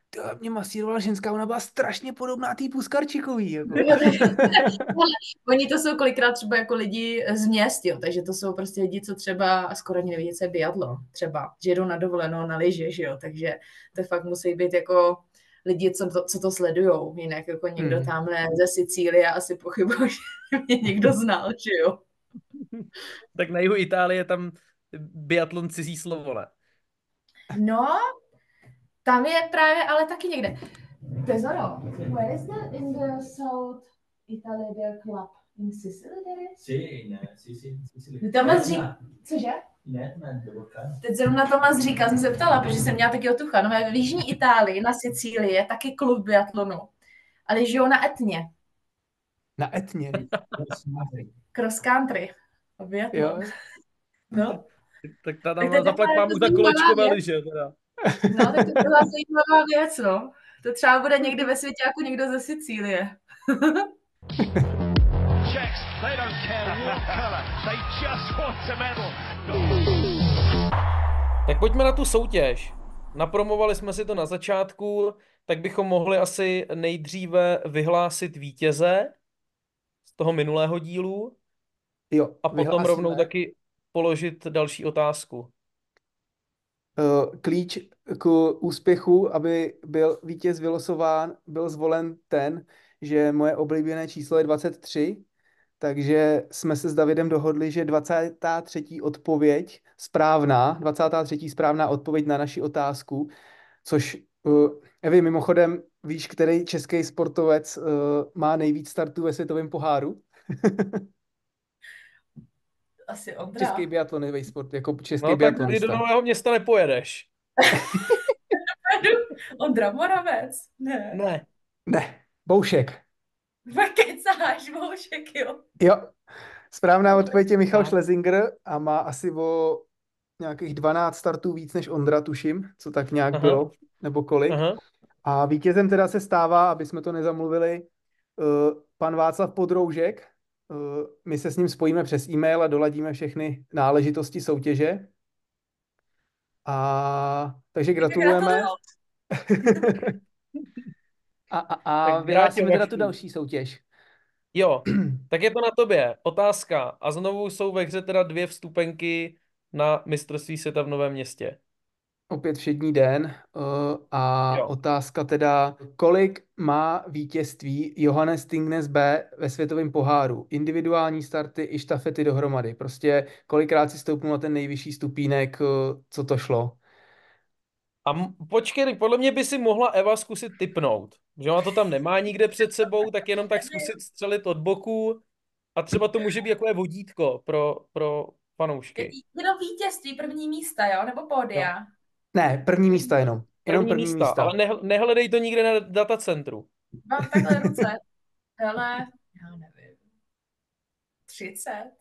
to mě masírovala ženská, ona byla strašně podobná té Puskarčikový. Jako. Oni to jsou kolikrát třeba jako lidi z měst, jo, takže to jsou prostě lidi, co třeba skoro ani nevědí, co je biatlon, třeba, že jedou na dovolenou na lyže, že jo, takže to fakt musí být jako lidi, co to, co to sledujou, jinak jako někdo Hmm. tamhle ze Sicílie asi pochybuje, že mě někdo znal, že jo. Tak na jihu Itálie tam biatlon cizí slovo, ne? No, tam je právě ale taky někde. Tesoro, where is the in the South Italy the club? In Sicily there is? Sì, in, sì, sì, sì, sì. Tomas říká, cože? In Etna, in Vulcano. Teď zrovna Tomas říká, jsem se ptala, protože jsem měla taky otucha. No, v jižní Itálii, na Sicílii, je taky klub biatlonu. Ale žijou na Etně, Na Etně. cross country. A Jo. biatlon. No. Tak ta Tak tam to je zaplať taková pámu za zajímavá kolečkové věc. lyže, teda. No, tak to byla zajímavá věc, no. To třeba bude někdy ve světě jako někdo ze Sicílie. Czechs, they don't care what colour, they just want to medal. Tak pojďme na tu soutěž. Napromovali jsme si to na začátku, tak bychom mohli asi nejdříve vyhlásit vítěze z toho minulého dílu Jo, a potom vyhlásíme. rovnou taky položit další otázku. Eh, Klíč k úspěchu, aby byl vítěz vylosován, byl zvolen ten, že moje oblíbené číslo je dvacet tři, takže jsme se s Davidem dohodli, že dvacátá třetí odpověď správná, dvacátá třetí správná odpověď na naši otázku, což uh, Evi, mimochodem, víš, který český sportovec uh, má nejvíc startů ve světovém poháru? Asi Ondra. Český biatlonový sport, jako český No tak tady do biatlonista. Nového Města nepojedeš. Ondra Moravec. Ne. Ne. Ne, Boušek. Kecáš, Boušek, jo. Jo, správná odpověď je Michal No. Schlesinger a má asi o nějakých dvanáct startů víc než Ondra, tuším, co tak nějak Aha. bylo, nebo kolik. Aha. A vítězem teda se stává, aby jsme to nezamluvili, uh, pan Václav Podroužek. Uh, my se s ním spojíme přes e-mail a doladíme všechny náležitosti soutěže. A takže gratulujeme. a a, a Tak vyhlásíme Vráťo, teda Vašku. tu další soutěž. Jo, tak je to na tobě. Otázka. A znovu jsou ve hře teda dvě vstupenky na mistrovství světa v Novém Městě. Opět všední den uh, a Jo. otázka teda, kolik má vítězství Johannes Tingnes B ve světovém poháru? Individuální starty i štafety dohromady. Prostě kolikrát si stoupnul na ten nejvyšší stupínek, uh, co to šlo? A m- počkej, podle mě by si mohla Eva zkusit tipnout. Že ona to tam nemá nikde před sebou, tak jenom tak zkusit střelit od boku. A třeba to může být jako vodítko pro, pro fanoušky. Jenom vítězství, první místa, jo? Nebo pódia. Ne, první místa jenom. Jenom První místa, ale nehl- nehledej to nikde na datacentru. Mám takhle ruce. Hele, já nevím. třicet.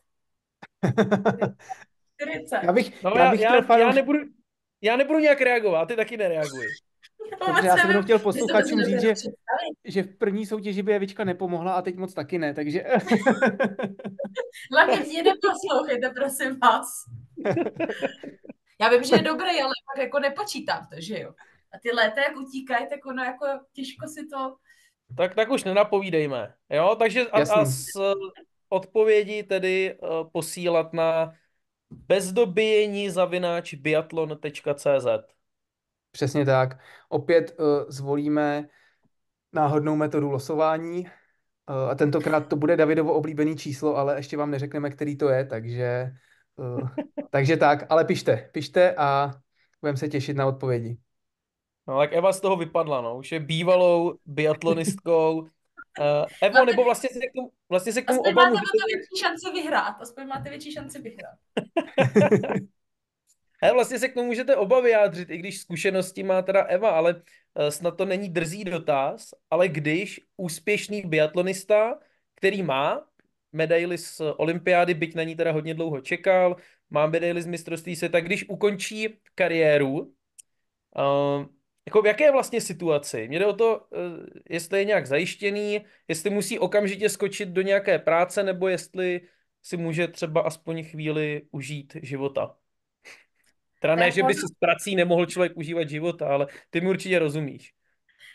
čtyřicet. já bych, No já já, bych já, chtěl já, fanouš... nebudu, já nebudu nějak reagovat, ty taky nereaguj. Dobře, já jsem jenom chtěl Vy si to posluchačům dovedete říct, že, představit? že v první soutěži by Evička nepomohla a teď moc taky ne, takže... Hlavně mě neposlouchejte, prosím vás. Já vím, že je dobrý, ale pak jako nepočítám to, že jo. A ty léta, jak utíkají, tak ono jako těžko si to... Tak, tak už nenapovídejme. Jo, takže a, a Jasný. s odpovědi tedy uh, posílat na bezdobíjení zavináč biatlon tečka cé zet. Přesně tak. Opět uh, zvolíme náhodnou metodu losování uh, a tentokrát to bude Davidovo oblíbený číslo, ale ještě vám neřekneme, který to je, takže, uh, takže tak, ale pište, pište a budeme se těšit na odpovědi. No, tak Eva z toho vypadla, no. Už je bývalou biatlonistkou. Uh, Evo, nebo vlastně se k tomu, vlastně se k tomu Aspoň oba máte můžete... o to větší šanci vyhrát. Aspoň máte větší šanci vyhrát. Hele, vlastně se k tomu můžete oba vyjádřit, i když zkušenosti má teda Eva, ale uh, snad to není drzý dotaz, ale když úspěšný biatlonista, který má medaili z olympiády, byť na ní teda hodně dlouho čekal, má medaili z mistrovství světa, když ukončí kariéru, uh, jako v jaké je vlastně situaci? Mně jde o to, uh, jestli je nějak zajištěný, jestli musí okamžitě skočit do nějaké práce, nebo jestli si může třeba aspoň chvíli užít života. Teda ne, že by si s prací nemohl člověk užívat života, ale ty mi určitě rozumíš.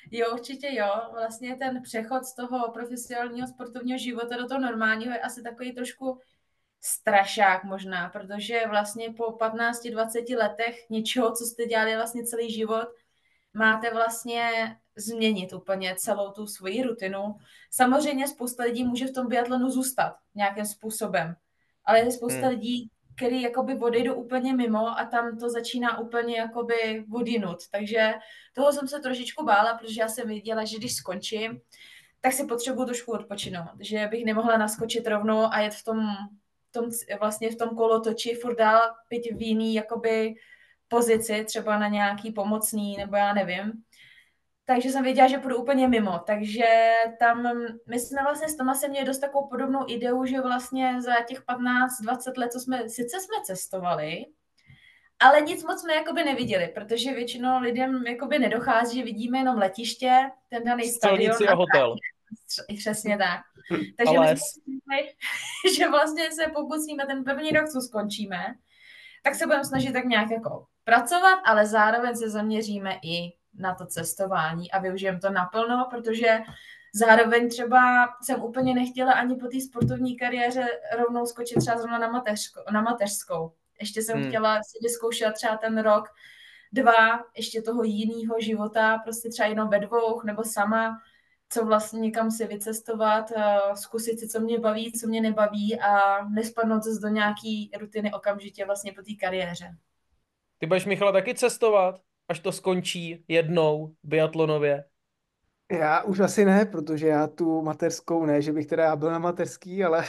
Jo, určitě jo. Vlastně ten přechod z toho profesionálního sportovního života do toho normálního je asi takový trošku strašák možná, protože vlastně po patnácti dvaceti letech něčeho, co jste dělali vlastně celý život, máte vlastně změnit úplně celou tu svoji rutinu. Samozřejmě spousta lidí může v tom biatlonu zůstat nějakým způsobem, ale je spousta Hmm. lidí, který jakoby odejdou úplně mimo a tam to začíná úplně jakoby odinut. Takže toho jsem se trošičku bála, protože já jsem věděla, že když skončím, tak si potřebuju trošku odpočinout, že bych nemohla naskočit rovnou a jet v tom, tom vlastně v tom kolotoči furt dál být v jiný jakoby pozici, třeba na nějaký pomocný, nebo já nevím. Takže jsem věděla, že půjdu úplně mimo. Takže tam, my jsme vlastně s Tomasem měli dost takovou podobnou ideu, že vlastně za těch patnáct dvacet let, co jsme, sice jsme cestovali, ale nic moc jsme jakoby neviděli, protože většinou lidem jakoby nedochází, že vidíme jenom letiště, ten daný stadion Střelnici a hotel. trať. Přesně tak. Takže A my les. jsme si mysleli, že vlastně se pokusíme ten první rok, co skončíme, tak se budeme snažit tak nějak jako pracovat, ale zároveň se zaměříme i na to cestování a využijeme to naplno, protože zároveň třeba jsem úplně nechtěla ani po té sportovní kariéře rovnou skočit třeba zrovna na, mateřsko, na mateřskou. Ještě jsem Hmm. chtěla si vyzkoušet třeba ten rok, dva, ještě toho jiného života, prostě třeba jenom ve dvou, nebo sama, co vlastně někam si vycestovat, uh, zkusit si, co mě baví, co mě nebaví a nespadnout zase do nějaký rutiny okamžitě vlastně po té kariéře. Ty budeš, Michala, taky cestovat, až to skončí jednou biatlonově. Já už asi ne, protože já tu mateřskou ne, že bych teda já byl na mateřský, ale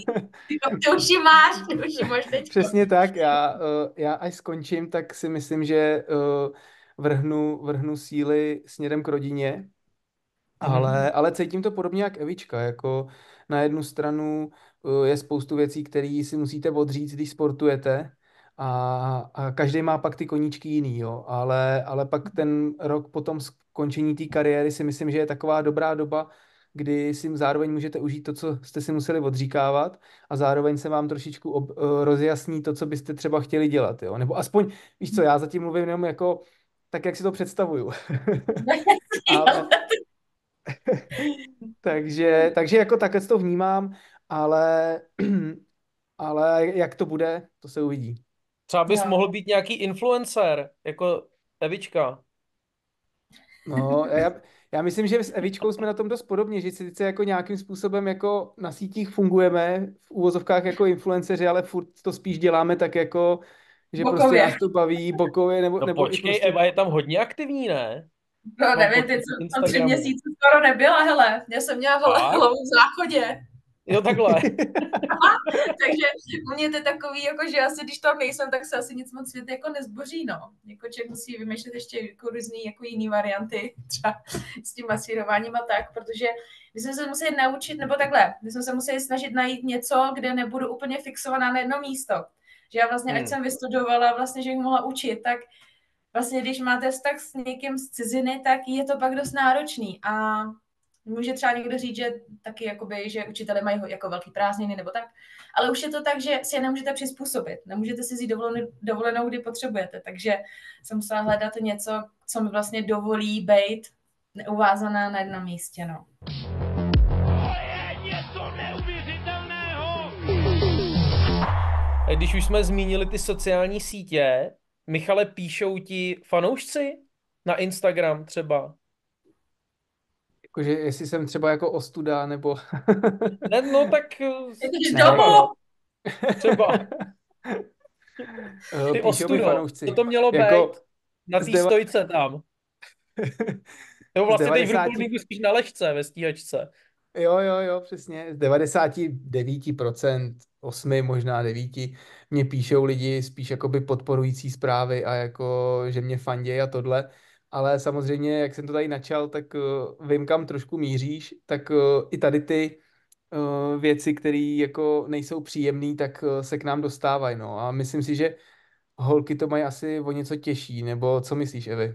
Ty už ji máš, ty už ji máš teď. přesně tak. Já, eh, já až skončím, tak si myslím, že eh, vrhnu, vrhnu síly směrem k rodině, ale, ale cítím to podobně jak Evička. Jako na jednu stranu eh, je spoustu věcí, které si musíte odříct, když sportujete, a, a každý má pak ty koníčky jiný, jo. Ale, ale pak ten rok po tom skončení té kariéry si myslím, že je taková dobrá doba, kdy si zároveň můžete užít to, co jste si museli odříkávat, a zároveň se vám trošičku ob, eh, rozjasní to, co byste třeba chtěli dělat, jo. Nebo aspoň, víš co, já zatím mluvím jenom jako tak, jak si to představuju. Ale, takže, takže jako takhle to vnímám, ale, ale jak to bude, to se uvidí. Třeba bys No. mohl být nějaký influencer, jako Evička. No, já, já myslím, že s Evičkou jsme na tom dost podobně, že sice jako nějakým způsobem jako na sítích fungujeme, v úvozovkách jako influenceři, ale furt to spíš děláme tak jako, že Bokově. prostě nás to baví bokově, nebo, No nebo i počkej, prostě... Eva je tam hodně aktivní, ne? No Mám nevím, pocit ty z co tam tři Instagramu. měsíce skoro nebyla, hele. Já jsem měla Fakt? hlavu v záchodě. Jo, takhle. Takže u mě to je takový, jako, že asi když tam nejsem, tak se asi nic moc svět jako nezboří, no. Jako člověk musí vymýšlet ještě jako různý jako jiný varianty, třeba s tím masírováním a tak, protože my jsme se museli naučit, nebo takhle, my jsme se museli snažit najít něco, kde nebudu úplně fixovaná na jedno místo. Že já vlastně, Hmm. ať jsem vystudovala, vlastně, že bych mohla učit, tak vlastně, když máte vztah s někým z ciziny, tak je to pak dost náročný a může třeba někdo říct, že taky jakoby, že učitelé mají jako velký prázdniny nebo tak, ale už je to tak, že si je nemůžete přizpůsobit. Nemůžete si vzít dovolenou, dovolenou, kdy potřebujete, takže jsem musela hledat něco, co mi vlastně dovolí být neuvázaná na jednom místě, no. To je něco neuvěřitelného! A když už jsme zmínili ty sociální sítě, Michale, píšou ti fanoušci na Instagram třeba? Jakože jestli jsem třeba jako ostuda, nebo... Ne, no tak Jdeš Ne, domů! jako- třeba. Eh, Ty Píšou mi ostudo, fanoušci. co to mělo Jako být na té z deva- stojce tam? Nebo Z vlastně teď v devadesát Rupolníku spíš na lešce ve stíhačce. Jo, jo, jo, přesně. Z devadesát devět procent, osm, možná devět, mě píšou lidi spíš jakoby podporující zprávy a jako, že mě fandějí a tohle. Ale samozřejmě, jak jsem to tady načal, tak uh, vím, kam trošku míříš, tak uh, i tady ty uh, věci, které jako nejsou příjemné, tak uh, se k nám dostávají. No. A myslím si, že holky to mají asi o něco těžší, nebo co myslíš, Evi?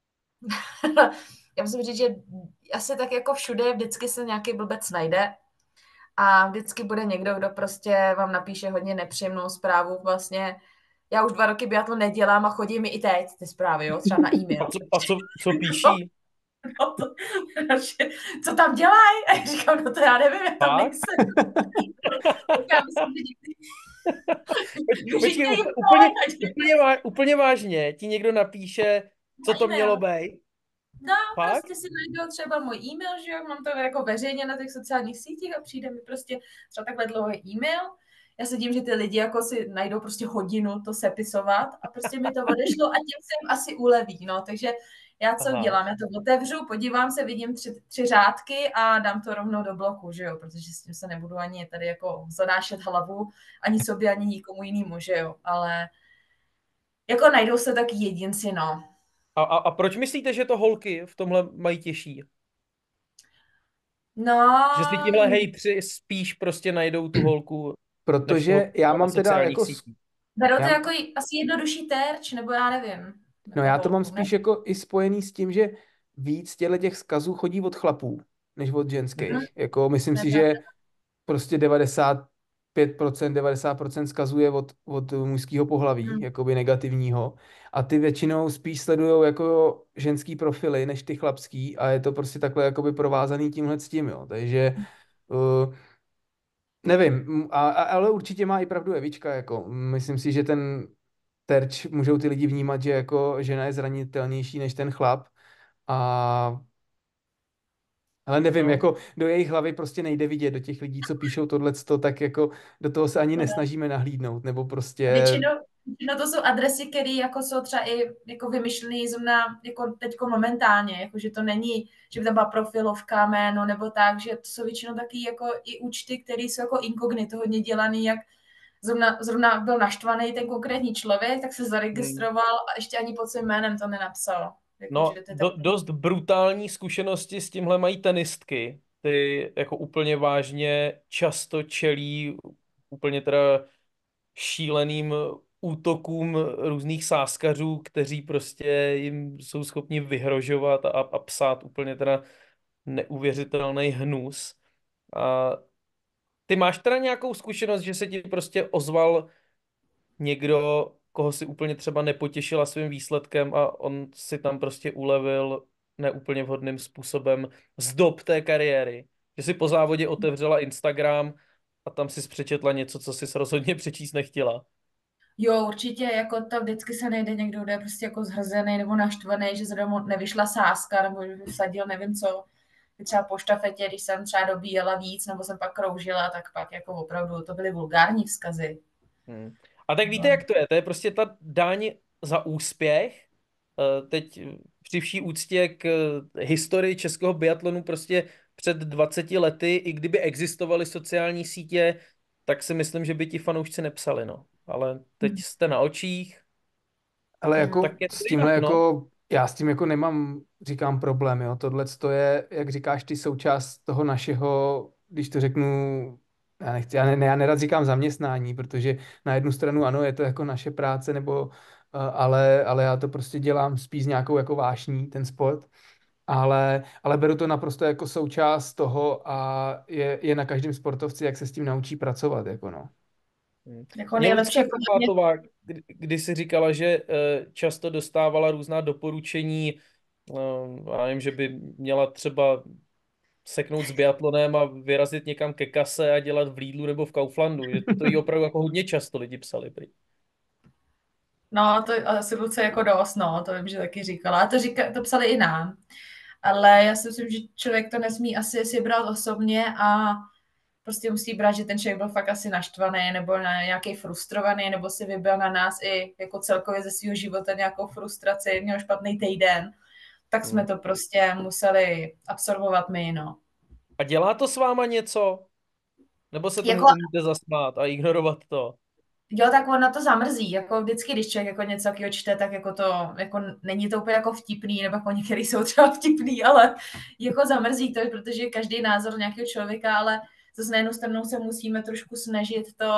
Já musím říct, že asi tak jako všude vždycky se nějaký blbec najde a vždycky bude někdo, kdo prostě vám napíše hodně nepříjemnou zprávu. Vlastně já už dva roky biatlon nedělám a chodí mi i teď ty zprávy, jo, třeba na A e-mail. co, a co, co píší? No to, co tam dělají? A já říkám, no to já nevím, já tam Fakt? nejsem. Tak já myslím, že někdy... Počkej, Říkají, úplně, úplně, no, úplně, vá- úplně vážně, ti někdo napíše, co to mělo být. No, Fakt? prostě si najdou třeba můj e-mail, že jo, mám to jako veřejně na těch sociálních sítích a přijde mi prostě třeba takhle dlouhý e-mail. Já se dím, že ty lidi jako si najdou prostě hodinu to sepisovat a prostě mi to odešlo a tím se jim asi uleví, no, takže já co Aha. udělám, já to otevřu, podívám se, vidím tři, tři řádky a dám to rovnou do bloku, že jo, protože s tím se nebudu ani tady jako zanášet hlavu, ani sobě, ani nikomu jinému, že jo, ale jako najdou se taky jedinci, no. A, a, a proč myslíte, že to holky v tomhle mají těžší? No, Že si tihle hejtři spíš prostě najdou tu holku, než Protože tu já na mám teda sociálních jako, sítích. berou to já, jako i- asi jednodušší terč, nebo já nevím. no Nebo já to mám holku, ne? spíš jako i spojený s tím, že víc těchto těch vzkazů chodí od chlapů, než od Mhm. ženských. Jako myslím si, Ne, že prostě devadesát pět procent, devadesát procent vzkazuje od, od mužského pohlaví, Mhm. jakoby negativního. A ty většinou spíš sledují jako ženský profily, než ty chlapský a je to prostě takhle jakoby provázaný tímhle s tím, jo. Takže uh, nevím, m- a, a, ale určitě má i pravdu Evička, jako myslím si, že ten terč můžou ty lidi vnímat, že jako žena je zranitelnější než ten chlap a ale nevím, No. jako do jejich hlavy prostě nejde vidět, do těch lidí, co píšou tohleto, tak jako do toho se ani No ne. nesnažíme nahlídnout, nebo prostě, Většinou, většinou to jsou adresy, které jako jsou třeba i jako vymyšlené zrovna jako teďko momentálně, jako že to není, že by tam byla profilovka, jméno nebo tak, že to jsou většinou taky jako i účty, které jsou jako inkognito hodně dělaný, jak zrovna, zrovna byl naštvaný ten konkrétní člověk, tak se zaregistroval a ještě ani pod svým jménem to nenapsal. Jako, No, že to je do, tak... dost brutální zkušenosti s tímhle mají tenistky. Ty jako úplně vážně často čelí úplně teda šíleným útokům různých sáskařů, kteří prostě jim jsou schopni vyhrožovat a, a psát úplně teda neuvěřitelný hnus. A ty máš teda nějakou zkušenost, že se ti prostě ozval někdo, koho si úplně třeba nepotěšila svým výsledkem a on si tam prostě ulevil neúplně vhodným způsobem z dob té kariéry. Že si po závodě otevřela Instagram a tam si přečetla něco, co si rozhodně přečíst nechtěla. Jo, určitě, jako to vždycky se najde někdo, kdo je prostě jako zhrzený nebo naštvaný, že zrovna nevyšla sázka, nebo že vsadil nevím co. Třeba po štafetě, když jsem třeba dobíjela víc, nebo jsem pak kroužila, tak pak jako opravdu to byly vulgární vzkazy. Hmm. A tak víte, No. jak to je? To je prostě ta daň za úspěch. Eh, Teď při vší úctě k eh, historii českého biatlonu prostě před dvaceti lety, i kdyby existovaly sociální sítě, tak si myslím, že by ti fanoušci nepsali, no. Ale teď jste na očích, ale jako tak je to s tímhle jinak, no. jako, já s tím jako nemám, říkám, problém, jo, tohle to je, jak říkáš ty, součást toho našeho, když to řeknu, já nechci, já, ne, já nerad říkám zaměstnání, protože na jednu stranu ano, je to jako naše práce, nebo, eh, ale, ale já to prostě dělám spíš s nějakou jako vášní, ten sport. Ale, ale beru to naprosto jako součást toho a je, je na každém sportovci, jak se s tím naučí pracovat, jako no. Jako Mě nejlepší, Lucka jako hlavně- Krupátová, kdy, kdy si říkala, že eh, často dostávala různá doporučení, eh, já nevím, že by měla třeba seknout s biatlonem a vyrazit někam ke kase a dělat v Lidlu nebo v Kauflandu. Že to jí opravdu jako hodně často lidi psali. Prý. No, to asi Luce jako dost, no, to vím, že taky říkala. A to, říka, to psali i nám. Ale já si myslím, že člověk to nesmí asi si brát osobně a prostě musí brát, že ten člověk byl fakt asi naštvaný nebo na nějaký frustrovaný, nebo si vybral na nás i jako celkově ze svého života nějakou frustraci, měl špatný týden, tak jsme to prostě museli absorbovat my, no. A dělá to s váma něco? Nebo se tomu Jako- umíte zasmát a ignorovat to? Jo, tak ono to zamrzí, jako vždycky, když člověk jako něco takového čte, tak jako to, jako není to úplně jako vtipný, nebo jako některý jsou třeba vtipný, ale jako zamrzí to, protože každý názor nějakého člověka, ale zase na jednu stranu se musíme trošku snažit to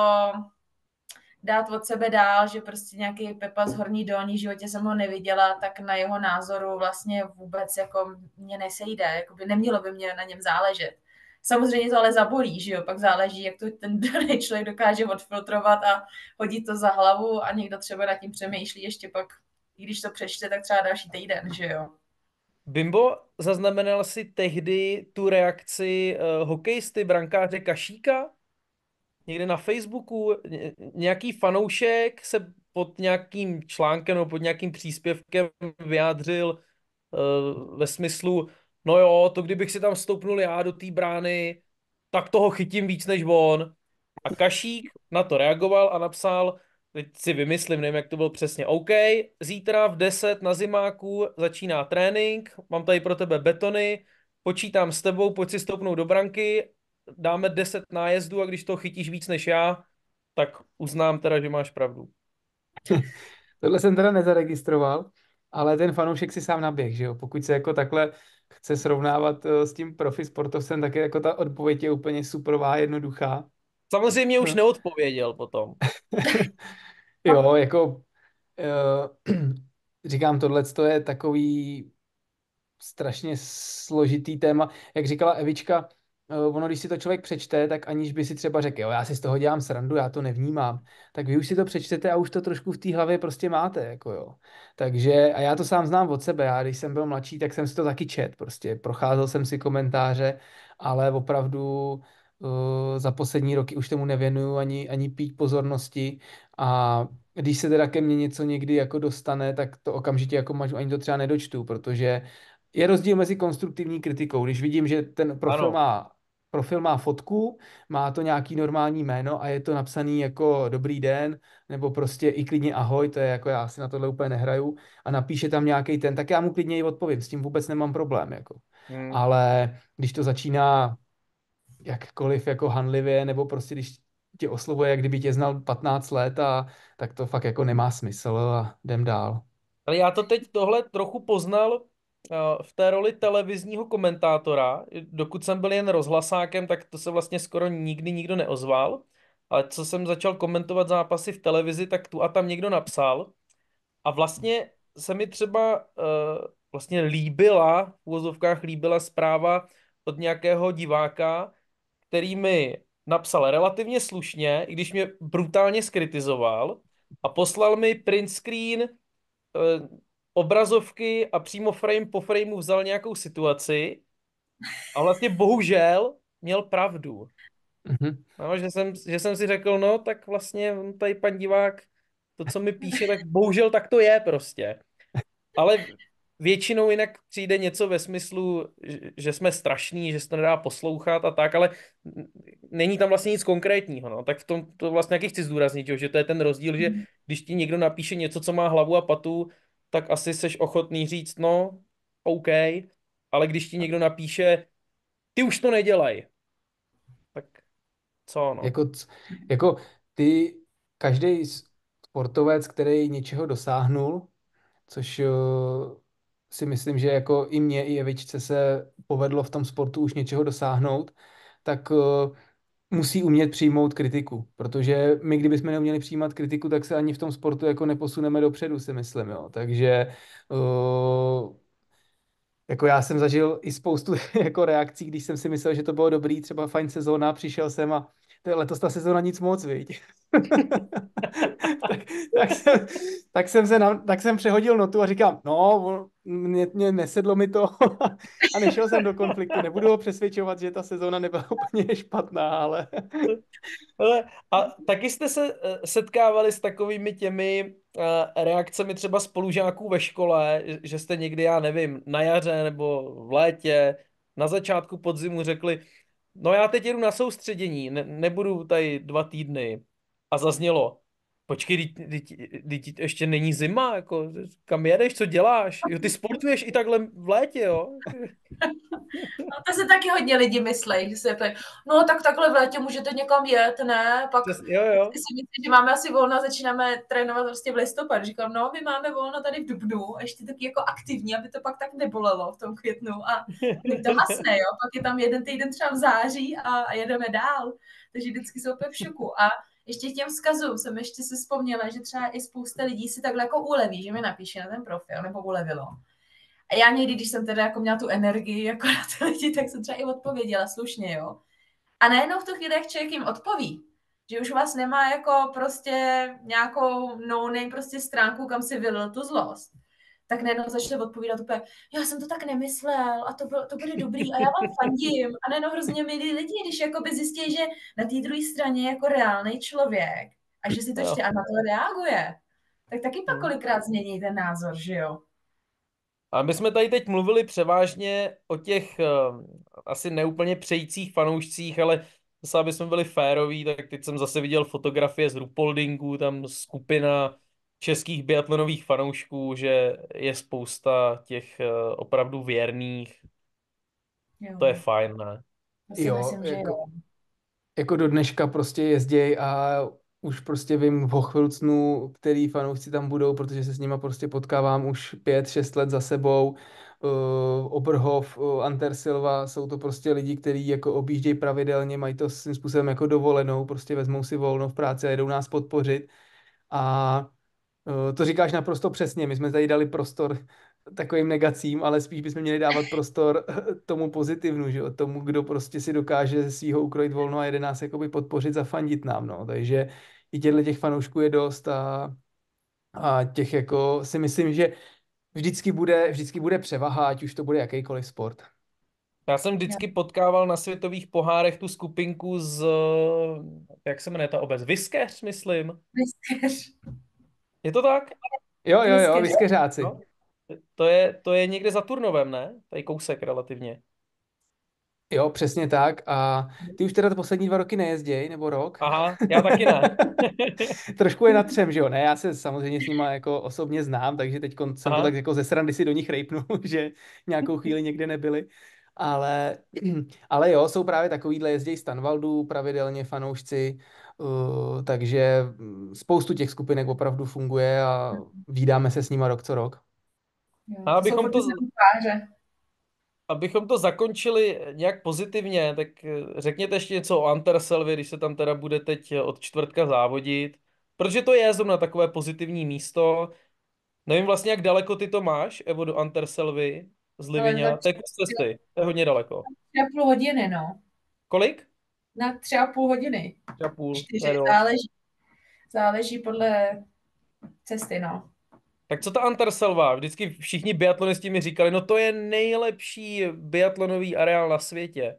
dát od sebe dál, že prostě nějaký Pepa z Horní Dolní, v životě jsem ho neviděla, tak na jeho názoru vlastně vůbec jako mě nesejde, jako by nemělo by mě na něm záležet. Samozřejmě to ale zabolí, že jo, pak záleží, jak to ten daný člověk dokáže odfiltrovat a hodit to za hlavu a někdo třeba nad tím přemýšlí ještě pak, i když to přečte, tak třeba další týden, že jo. Bimbo, zaznamenal si tehdy tu reakci uh, hokejisty, brankáře Kašíka? Někde na Facebooku ně- nějaký fanoušek se pod nějakým článkem nebo pod nějakým příspěvkem vyjádřil uh, ve smyslu, no jo, to kdybych si tam stoupnul já do té brány, tak toho chytím víc než on. A Kašík na to reagoval a napsal, teď si vymyslím, nevím, jak to bylo přesně, OK, zítra v deset na zimáku začíná trénink, mám tady pro tebe betony, počítám s tebou, pojď si stoupnout do branky, dáme deset nájezdů a když to chytíš víc než já, tak uznám teda, že máš pravdu. Tohle jsem teda nezaregistroval, ale ten fanoušek si sám naběh, že jo? Pokud se jako takhle chce srovnávat eh, s tím profi sportovcem, tak je jako ta odpověď je úplně superová, jednoduchá. Samozřejmě už neodpověděl potom. Jo, jako eh, říkám, tohle je takový strašně složitý téma. Jak říkala Evička, eh, ono, když si to člověk přečte, tak aniž by si třeba řekl, jo, já si z toho dělám srandu, já to nevnímám, tak vy už si to přečtete a už to trošku v té hlavě prostě máte, jako jo. Takže, a já to sám znám od sebe, já když jsem byl mladší, tak jsem si to taky čet, prostě procházel jsem si komentáře, ale opravdu uh, za poslední roky už tomu nevěnuju ani, ani píť pozornosti a když se teda ke mně něco někdy jako dostane, tak to okamžitě jako mažu, ani to třeba nedočtu, protože je rozdíl mezi konstruktivní kritikou. Když vidím, že ten profil Ano. má, profil má fotku, má to nějaký normální jméno a je to napsaný jako dobrý den, nebo prostě i klidně ahoj, to je jako já si na tohle úplně nehraju, a napíše tam nějaký ten, tak já mu klidně i odpovím, s tím vůbec nemám problém. Jako. Hmm. Ale když to začíná jakkoliv jako hanlivě, nebo prostě když tě oslovuje, jak kdyby tě znal patnáct let, a tak to fakt jako nemá smysl a jdem dál. Ale já to teď tohle trochu poznal eh, v té roli televizního komentátora. Dokud jsem byl jen rozhlasákem, tak to se vlastně skoro nikdy nikdo neozval. Ale co jsem začal komentovat zápasy v televizi, tak tu a tam někdo napsal. A vlastně se mi třeba eh, vlastně líbila, v uvozovkách líbila zpráva od nějakého diváka, který mi napsal relativně slušně, i když mě brutálně skritizoval, a poslal mi print screen eh, obrazovky a přímo frame po frameu vzal nějakou situaci a vlastně bohužel měl pravdu. Mhm. No, že jsem, že jsem si řekl, no tak vlastně on tady pan divák, to, co mi píše, tak bohužel tak to je prostě. Ale většinou jinak přijde něco ve smyslu, že- že jsme strašní, že se to nedá poslouchat a tak, ale není tam vlastně nic konkrétního. No. Tak v tom to vlastně jaký chci zdůraznit, že to je ten rozdíl, že když ti někdo napíše něco, co má hlavu a patu, tak asi seš ochotný říct, no, OK, ale když ti někdo napíše, ty už to nedělej, tak co, no. Jako, c- jako ty, každý sportovec, který něčeho dosáhnul, což eh, si myslím, že jako i mě, i Evičce se povedlo v tom sportu už něčeho dosáhnout, tak eh, musí umět přijmout kritiku, protože my, kdybychom neuměli přijímat kritiku, tak se ani v tom sportu jako neposuneme dopředu, si myslím, jo. Takže eh, jako já jsem zažil i spoustu jako reakcí, když jsem si myslel, že to bylo dobrý, třeba fajn sezóna, přišel jsem a to je letos ta sezóna nic moc, viď? tak, tak, jsem, tak, jsem se na, tak jsem přehodil notu a říkám, no, mě, mě nesedlo mi to a nešel jsem do konfliktu. Nebudu ho přesvědčovat, že ta sezóna nebyla úplně špatná, ale... Ale, a taky jste se eh, setkávali s takovými těmi eh, reakcemi třeba spolužáků ve škole, že- že jste někdy, já nevím, na jaře nebo v létě, na začátku podzimu řekli, no já teď jedu na soustředění, ne, nebudu tady dva týdny. A zaznělo, počkej, teď, teď, teď ještě není zima, jako, kam jedeš, co děláš? Jo, ty sportuješ i takhle v létě, jo? No, to se taky hodně lidi myslí, že se ptají, no tak takhle v létě můžete někam jet, ne? Pak Přes- Jo, jo. si myslím, že máme asi volno, začínáme trénovat prostě v listopadu. Říkám, no, my máme volno tady v dubnu, ještě taky jako aktivní, aby to pak tak nebolelo v tom květnu. A my to hasne, jo, pak je tam jeden týden třeba v září a, a jedeme dál. Takže vždycky jsou úplně v šoku. A ještě těm vzkazům jsem ještě si vzpomněla, že třeba i spousta lidí si takhle jako uleví, že mi napíše na ten profil, nebo ulevilo. A já někdy, když jsem teda jako měla tu energii jako na ty lidi, tak jsem třeba i odpověděla slušně, jo. A najednou v tu chvíli, jak člověk jim odpoví, že už vás nemá jako prostě nějakou no-name prostě stránku, kam si vylil tu zlost, tak najednou začali odpovídat úplně, já jsem to tak nemyslel a to, bylo, to bude dobrý a já vám fandím. A najednou hrozně milí lidi, když jakoby zjistí, že na té druhé straně je jako reálný člověk a že si to Jo. ještě a na to reaguje, tak taky pak Hmm. kolikrát změní ten názor, že jo? A my jsme tady teď mluvili převážně o těch uh, asi neúplně přejících fanoušcích, ale zase, aby jsme byli féroví, tak teď jsem zase viděl fotografie z Rupoldingu, tam skupina českých biatlonových fanoušků, že je spousta těch uh, opravdu věrných. Jo. To je fajn, ne? To si Jo, myslím, že jako- jo. Jako do dneška prostě jezděj a už prostě vím v Hochfilznu, který fanoušci tam budou, protože se s nima prostě potkávám už pět, šest let za sebou. Uh, Oberhof, uh, Antersilva, jsou to prostě lidi, kteří jako objíždějí pravidelně, mají to svým způsobem jako dovolenou, prostě vezmou si volno v práci a jedou nás podpořit. A uh, to říkáš naprosto přesně, my jsme tady dali prostor takovým negacím, ale spíš bychom měli dávat prostor tomu pozitivnu, že jo? Tomu, kdo prostě si dokáže ze svýho ukrojit volno a jede nás jakoby podpořit, zafandit nám, no. Takže i těchto těch fanoušků je dost a, a těch jako si myslím, že vždycky bude, vždycky bude převaha, ať už to bude jakýkoliv sport. Já jsem vždycky potkával na světových pohárech tu skupinku z, jak se jmenuje ta obec, Vyskeř, myslím. Vyskeř. Je to tak? Jo, jo, jo, Vyskeř. vyskeřáci. No. To je, to je někde za Turnovem, ne? Tady kousek relativně. Jo, přesně tak. A ty už teda to poslední dva roky nejezděj, nebo rok? Aha, já taky ne. Trošku je na třem, že jo? Ne, já se samozřejmě s nima jako osobně znám, takže teď jsem Aha. to tak jako ze srandy si do nich rejpnu, že nějakou chvíli někde nebyli. Ale, ale jo, jsou právě takovýhle jezdějí z Tanvaldu pravidelně fanoušci, uh, takže mm, spoustu těch skupinek opravdu funguje a vídáme se s nima rok co rok. Jo, A to abychom jsou to- furt ty tváře. Abychom to zakončili nějak pozitivně, tak eh, řekněte ještě něco o Anterselvi, když se tam teda bude teď eh, od čtvrtka závodit. Protože to je zrovna takové pozitivní místo. Nevím vlastně, jak daleko ty to máš, Evo, do Anterselvi z Livině. za To je kus cesty, to je hodně daleko. Tři a půl hodiny, no. Kolik? Na tři a půl hodiny. Tři a půl. to je Čtyři, dost. záleží. Záleží podle cesty, no. Tak co ta Anterselva? Vždycky všichni biatlonisti mi říkali, no to je nejlepší biatlonový areál na světě.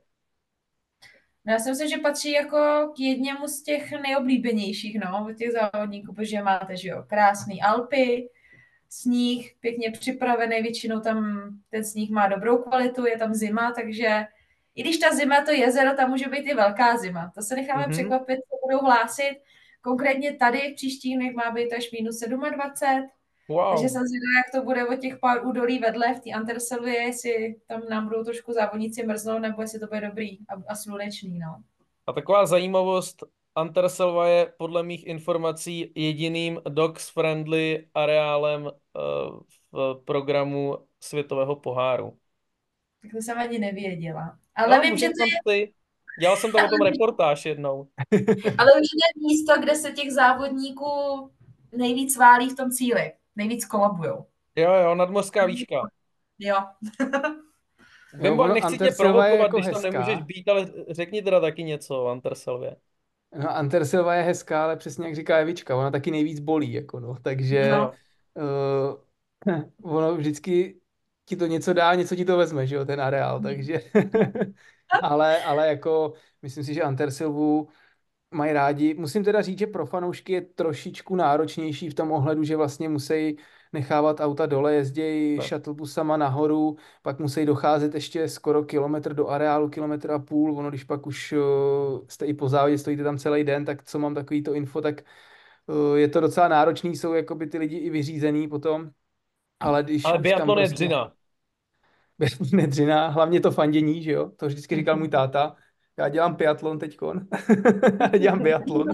No já si myslím, že patří jako k jedněmu z těch nejoblíbenějších, no, od těch závodníků, protože máte, že jo, krásný Alpy, sníh, pěkně připravený, většinou tam ten sníh má dobrou kvalitu, je tam zima, takže i když ta zima, to jezero, tam může být i velká zima. To se necháme Mhm. překvapit, co budou hlásit. Konkrétně tady v příštích dnech má být až minus dvacet sedm, Wow. takže jsem zvědavá, jak to bude od těch pár údolí vedle v té Anterselvě, jestli tam nám budou trošku závodníci mrznout, nebo jestli to bude dobrý a, a slunečný, no. A taková zajímavost, Anterselva je podle mých informací jediným dogs-friendly areálem uh, v programu světového poháru. Tak to jsem ani nevěděla. Ale No, vím, že můžeš to tam je, ty. Dělal jsem tam o tom reportáž jednou. ale už je místo, kde se těch závodníků nejvíc válí v tom cíli. Nejvíc kolabujou. Jo, jo, nadmořská výška. Jo. Bimbo, ono nechci tě Antersilva je provokovat, jako když tam hezká. nemůžeš být, ale řekni teda taky něco o Anterselvě. No, Antersilva je hezká, ale přesně jak říká Evička, ona taky nejvíc bolí, jako no, takže No. uh, ono vždycky ti to něco dá, něco ti to vezme, že jo, ten areál, takže ale, ale jako myslím si, že Antersilvu mají rádi. Musím teda říct, že pro fanoušky je trošičku náročnější v tom ohledu, že vlastně musí nechávat auta dole, jezdějí Tak. shuttlebusama nahoru, pak musí docházet ještě skoro kilometr do areálu, kilometr a půl. Ono, když pak už uh, jste i po závodě, stojíte tam celý den, tak co mám takovýto info, tak uh, je to docela náročný, jsou jakoby ty lidi i vyřízený potom. Ale když Ale už tam biatlon je prostě dřina. nedřina, hlavně to fandění, že jo? To vždycky říkal můj táta. Já dělám biatlon teďkon. dělám biatlon.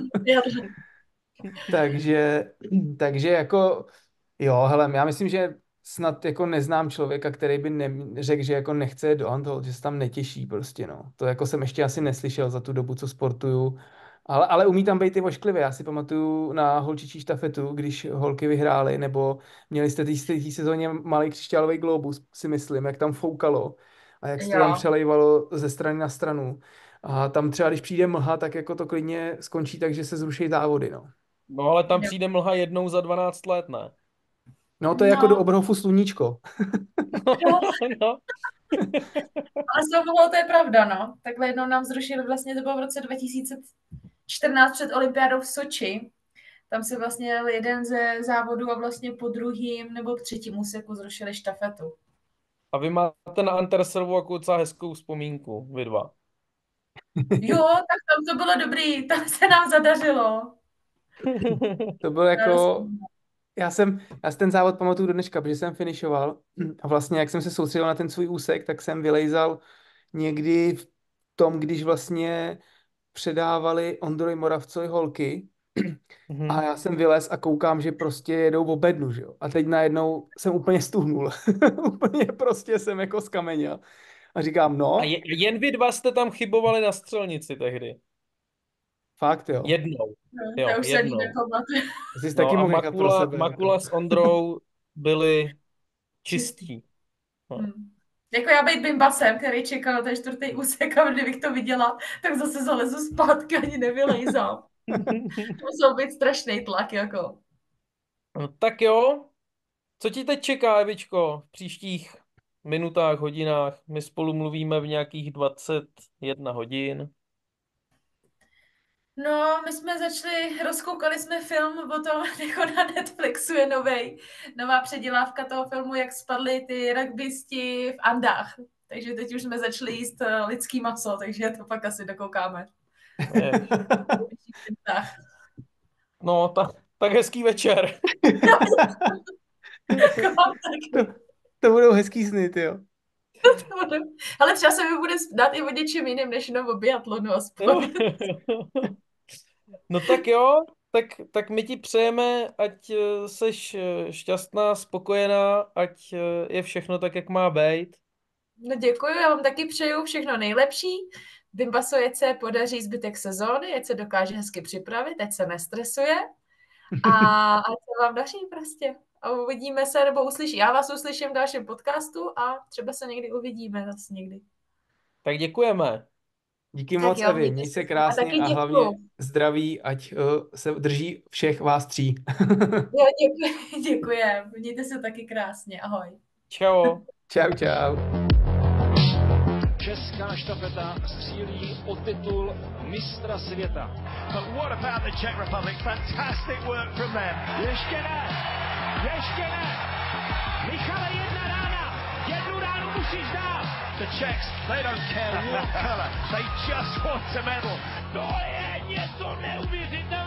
takže, takže jako, jo, hele, já myslím, že snad jako neznám člověka, který by ne, řekl, že jako nechce do Antol, že se tam netěší prostě, no. To jako jsem ještě asi neslyšel za tu dobu, co sportuju. Ale, ale umí tam být i ošklivě. Já si pamatuju na holčičí štafetu, když holky vyhrály, nebo měli jste té sezóně malý křišťálový globus, si myslím, jak tam foukalo a jak se to Jo. tam přelejvalo ze strany na stranu. A tam třeba, když přijde mlha, tak jako to klidně skončí tak, že se zruší závody, no. No ale tam Jo. přijde mlha jednou za dvanáct let, ne? No to je jako No. do Oberhofu sluníčko. no. Ale s tou to je pravda, no. Takhle jednou nám zrušili, vlastně to bylo v roce dva tisíce čtrnáct před olympiádou v Soči. Tam se vlastně jel jeden ze závodů a vlastně po druhým nebo v třetím úseku zrušili štafetu. A vy máte na Anterserovu jako docela hezkou vzpomínku, vy dva. Jo, tak tam to bylo dobrý, tam se nám zadařilo. To bylo jako... Já jsem, já si ten závod pamatuju do dneška, protože jsem finišoval a vlastně jak jsem se soustředil na ten svůj úsek, tak jsem vylejzal někdy v tom, když vlastně předávali Ondroji Moravcovi holky a já jsem vylez a koukám, že prostě jedou v obednu, že jo. A teď najednou jsem úplně stuhnul. Úplně prostě jsem jako skameněl. A říkám, no. A je, jen vy dva jste tam chybovali na střelnici tehdy. Fakt, jo. Jednou. No, Jo, to už se jednou. líbí nepamatuju. Jsi No taky a mohl nechat pro Makula, sebe. Makula s Ondrou byli čistí. No. Hmm. Jako já být bimbasem, který čekal na ten čtvrtý úsek a kdybych to viděla, tak zase zalezu zpátky, ani nevylejzám. To musel být strašný tlak, jako. No, tak jo. Co ti teď čeká, Evičko, v příštích minutách, hodinách? My spolu mluvíme v nějakých dvacet jedna hodin. No, my jsme začali, rozkoukali jsme film o tom, jako na Netflixu je novej, nová předělávka toho filmu, jak spadli ty rugbysti v Andách. Takže teď už jsme začali jíst eh, lidský maso, takže to pak asi dokoukáme. Je. No, tak, tak hezký večer. to, to budou hezký sny, ty jo. Ale třeba se mi bude dát i o něčem jiném, než jenom o biatlonu aspoň. No tak jo, tak, tak my ti přejeme, ať eh, seš eh, šťastná, spokojená, ať eh, je všechno tak, jak má být. No děkuji, já vám taky přeju všechno nejlepší. Bimbaso, ať se podaří zbytek sezóny, ať se dokáže hezky připravit, ať se nestresuje a ať se vám daří prostě. A uvidíme se, nebo uslyší. Já vás uslyším v dalším podcastu a třeba se někdy uvidíme zase někdy. Tak děkujeme. Díky Tak moc, jo, Evi, mějte měj se se a krásně taky a děkuju. hlavně zdraví, ať uh, se drží všech vás tří. Jo, děkuji, děkuji. Mějte se taky krásně. Ahoj. Čau. Čau, čau. Česká štafeta střílí o titul mistra světa. But what about the Czech Republic? Fantastic work from them. Ještě ne, ještě ne. Michale, jedna rána, jednu ránu musíš dát. The Czechs, they don't care what colour. They just want a medal. To je něco neuvěřitelného.